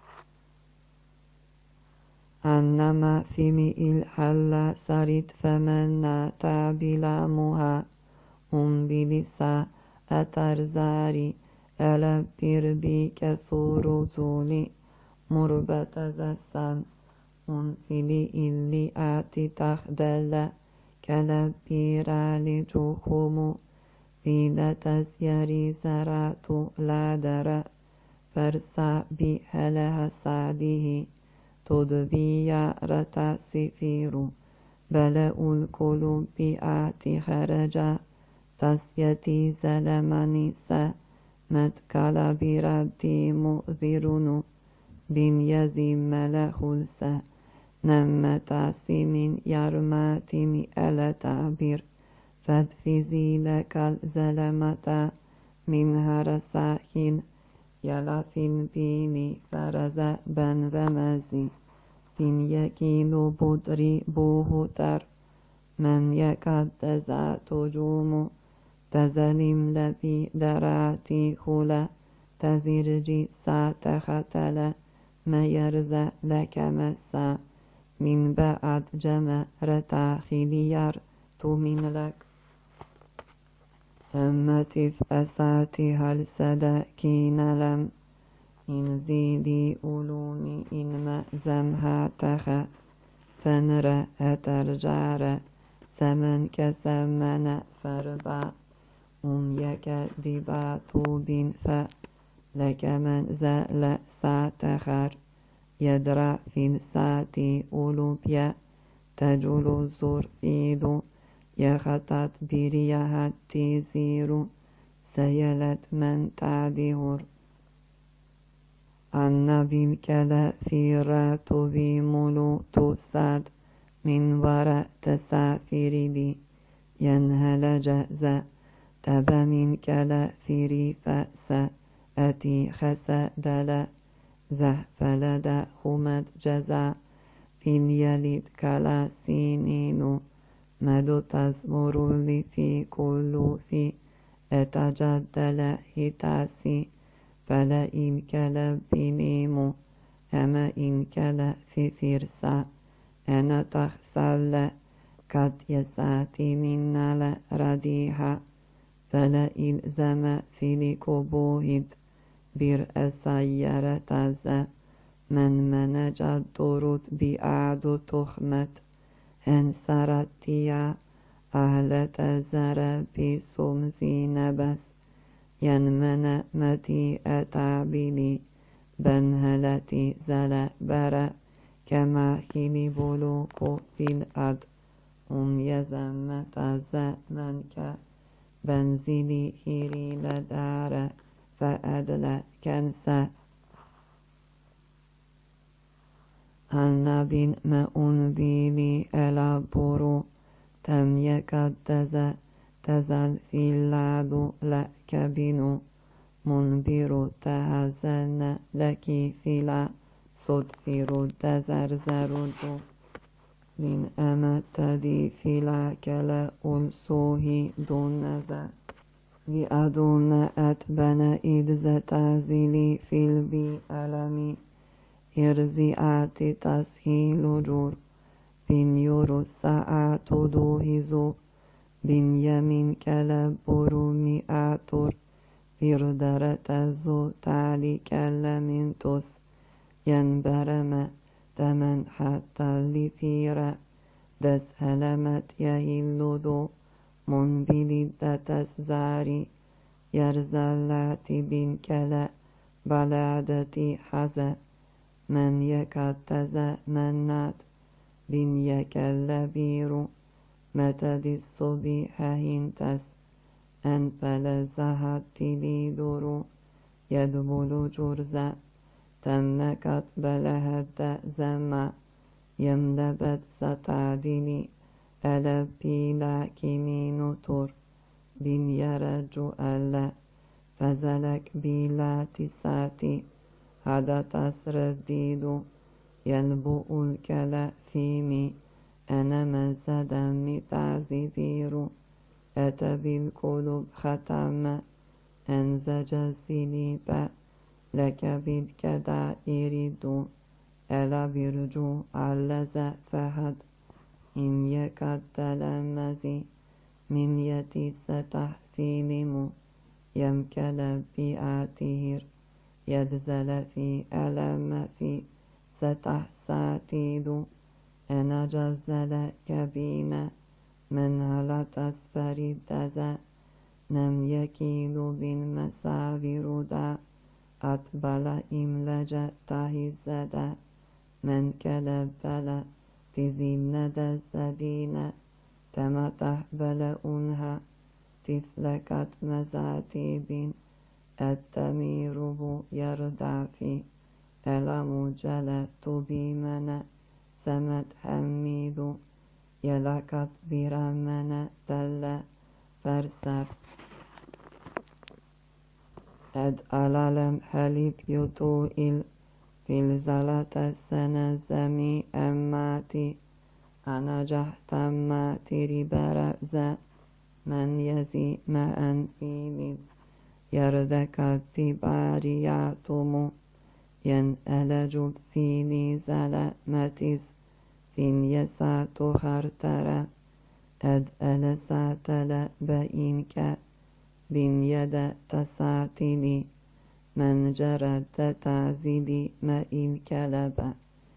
Speaker 1: أنما في مئل حل سرد فمن تابلامها أنبلسا أترزاري ألا بيربي كثور زولي مربت زسان أنفلي إلي آتي تخدل كالبيرالي جوخم في لتسيري زرات لادر فرسا بحلها سعده تدبي رتا سفير بلأ القلوب آتي خرجا تسيتي زلمانيسا متكال بردي مؤذرن بن يزيم لخلسا نمتا سمين يرماتي مئة تعبير فادفزي لك الزلمة من هرساكين يلافين بيني فرزا بن رمزي فين يكين بدري بوهتر من يكاد تزات جوم تزلم لبي دراتي خلا تزرجي ساتختل ما يرزا لك مسا من بعد جمرة خليار تمن لك أما تف أساتي هل سدكين لم إن زيدي أولومي إن مأزمها تخ فنرى أترجار سمن كسمن فربا أم يكذبات بن ف لك من زال ساتخر يدرى في ساتي أولوبيا تجول الزرفيد يخطت بريها تيزير سيلت من تعدهر النبي الكلا في راتب ملو تساد من وراء تسافر بي ينهل جزا تب من كلا في رفاس أتي خسدل زهفلد همد جزا فين يلد كلا سنين مدو تزمر لي في كل في أتجدل هتاسي فلا إن كلا بنيمو أما إن كلا في فرسا أنا تخسل قد يساتي من على رديها فلا إلزم في لكبوهد بير السيارة تزا من منج الدرود بأعد تخمت انسرتيا أهل تزر بسمزي نبس ينمن متي أتعبلي بنهلتي زل برا كما خيلي بلوكو في الأد أم يزم تزا منك بنزلي هيري لدار فأدل كنسا النبين ما أنبيلي ألا برو تم يكاد تزل تزل في اللعب لك بنو منبر تهزن لك فيلا صدفر تزرزر من أمت دي فيلا كلا ألسوه دون ذا لأدون أتبن إذ زتازلي في البي ألمي إرزئات تسهيل جور بن يورو ساعات دوهزو بن يمين كلا برمي آتور بردر تزو تعلي كلا من توس ينبرم تمن حتى لفيرا دس هلمت يهلدو منبلي تسزاري يرزلات بن كلا بلعدتي حزا من يكتز منات بن يكل بيرو متد الصبيح هنتس أن فلزهت تليدرو يدبل جرزا تمكت بلهد زما يملبت ستعدني ألبي لكمي نطر بن يرجو ألا فزلك بلا تساتي هذا تسرديد ينبؤ الكلا فيمي أنا مزد متعزبير أتى بالقلوب ختم أنزج سليبا لك بالكدا يريد ألا برجو علز فهد إن يكاد تلمزي من يتي ستحفيلم يمكل بآتهر يدزل في ألم في ستح ساتيد أنا جزل كبين من هل تسفر دزا نم يكيد بالمساوير دا أتبل إملج تهزدا من كلبل تزين دزدين تمتح بل أنها تفلكت مزاتيب التمير يردع في ألم جلت بمن سمت حميد يلكت برمن تل فرسر أد ألالم حليب يطوئل في الزلة سنزمي أماتي أنا جحت ماتي ربرزا من يزي ما أنفيلي يردك التبارياتم ين ألجد في نزل متز فين يسات خرتر أد ألسات لبئنك بن يد تساتلي من جرد تعزلي ما الكلب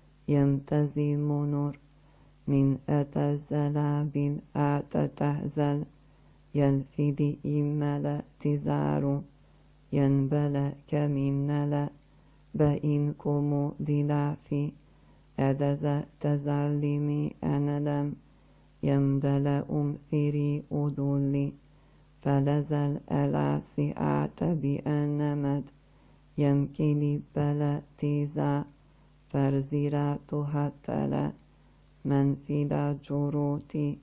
Speaker 1: يمتزم نور من أتزل بن أتتهزل يلفدي إملا تزار ينبل كمنلا بإنكم دلافي أدز تزلمي أنلم يمدل أمفري أدولي فلزل العسيات بأنمد يمكلي بلا تيزا فرزيرات هتلا من في جروتي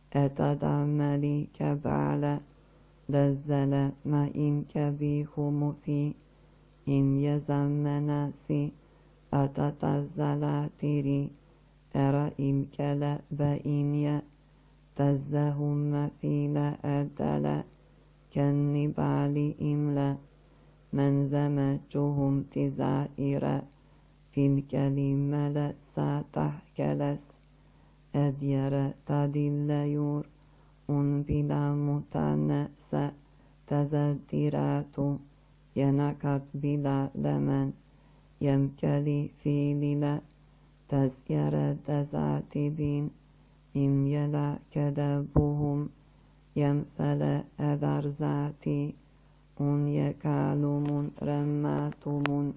Speaker 1: أتدعملي كبعلا دزل ما إن كبيهم في إن يزمناسي أتتزل تري أرى إن كلا بإن تزهم في لا أدلا كالنبال إملا من زمجهم تزائر في الكلمة لسا تحكلس أدير تدل يور أن بلا متنأس تزديرات ينكت بلا لمن يمكلي في للا تزير تزاتبين إن يلا كذبهم يمثل أذر ذاتي أن يكالم رماتم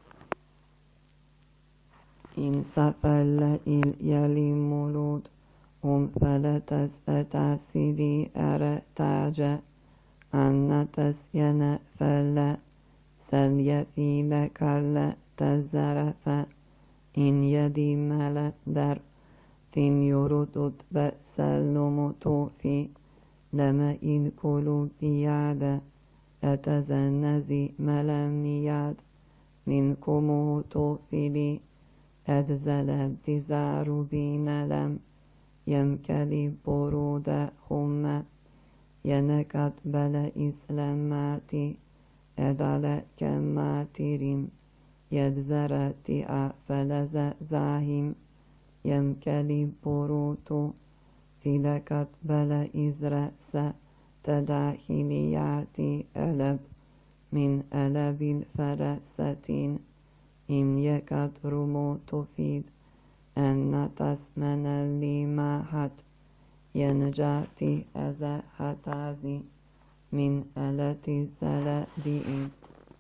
Speaker 1: إن سفل إل يلي مولود om feletes etasili eretaja, annates jene felle, selje file kalle tezzerefe, in jedi mele der, fin jurutut be sellomutofi, leme in kolubiade, etezennezi melemiad, min komutofili, edzele dizarubinelem, jemkeli borude humme, jenekat bele islemmati, edale kemmatirim, jedzereti a feleze zahim, jemkeli borutu, filekat bele izre se, tedahiliyati eleb, min elebil feresetin, im jekat rumutufid, ennatas menelli mahat, jenjati eze hatazi, min eleti zele di'i.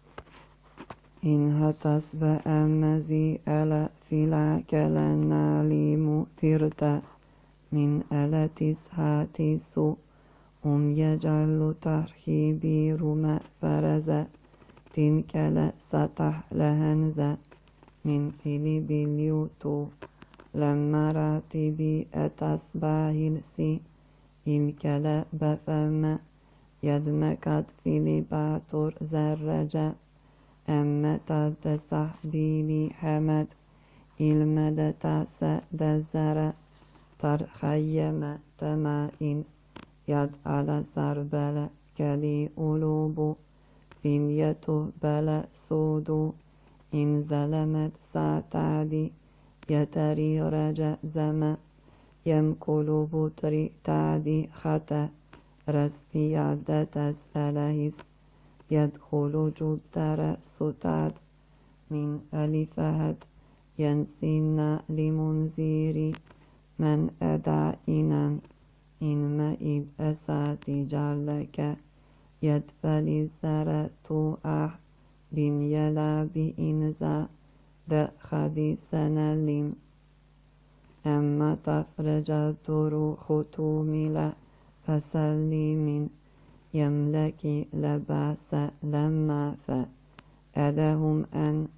Speaker 1: In hatas be emmezi ele fila kelenalimu firte, min eletis hatisu, um jejallu tarhibi rume fereze, tin kele satah lehenze, min filibiliutu, lemmarati bi etas bahilsi, il kele befemme, jedmekat filibatur zerreje, emmeta desahbili hemet, ilmedeta se dezere, tarhayyeme temain, yad ala sarbele keli ulubu, filyetu bele sudu, in zelemet satadi, yeteri reje zeme, jem kulubu tri tadi khate, resfiyadetes elehis, yedkhulu juddere sutad, min elifahet, jensinna limunziri, men eda inen, in meib esati jalleke, yedfeli zere tu'ah, bin yelabi inza, de khadi senelim, emma tafrejaturu khutumile, fasallimin, yemleki lebase lemma fe, edehum en,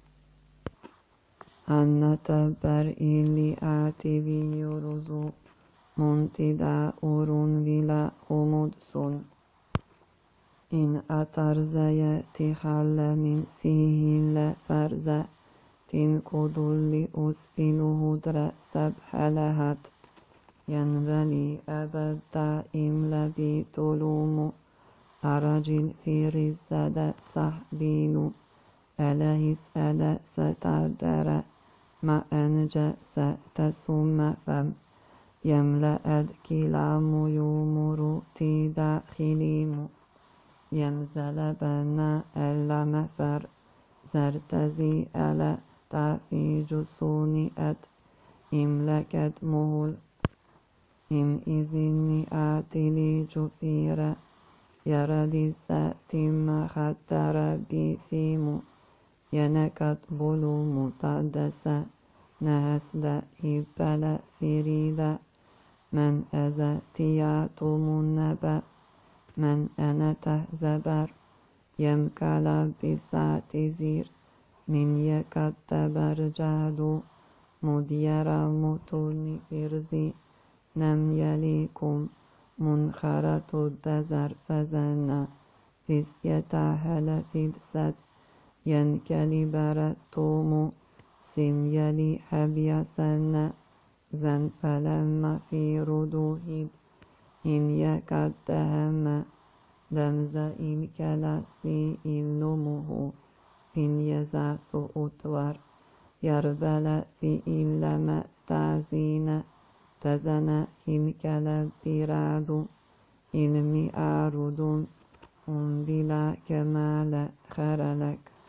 Speaker 1: annata ber ili atibi yuruzu, muntida urun vila humudsun, in atarzeye tihalle min sihille ferze, tin kudulli usfilu hudre sebhelehat, yenveli ebedda imlebi tulumu, aracil firizzede sahbilu, elehis ele setadere, ma ence se tesumme fem, yemle ed kilamu yumuru tida khilimu, yemzele benne ella mefer, zertezi ele tafi jusuni et, imleket muhul, im izinni atili jufire, yaradise timma khattere bifimu, yenekat bulumu taddese, nehesde hibbele firide, men eze tiyatumun nebe, men eneteh zeber, yemkala bisatizir, min yekat tebercadu, mudyera mutuni firzi, nem yelikum, munkharatu dezer fezenna, fisyeta hele fidset, yenkeli berettumu, sim yeli hebyasenne, zen felemma fi ruduhid, in yekat tehemme, demze ilkela si illumuhu, fin yeza suutvar, yarbele fi illeme tazine, tezene ilkele biradu, ilmi arudun, um bila kemale kherelek.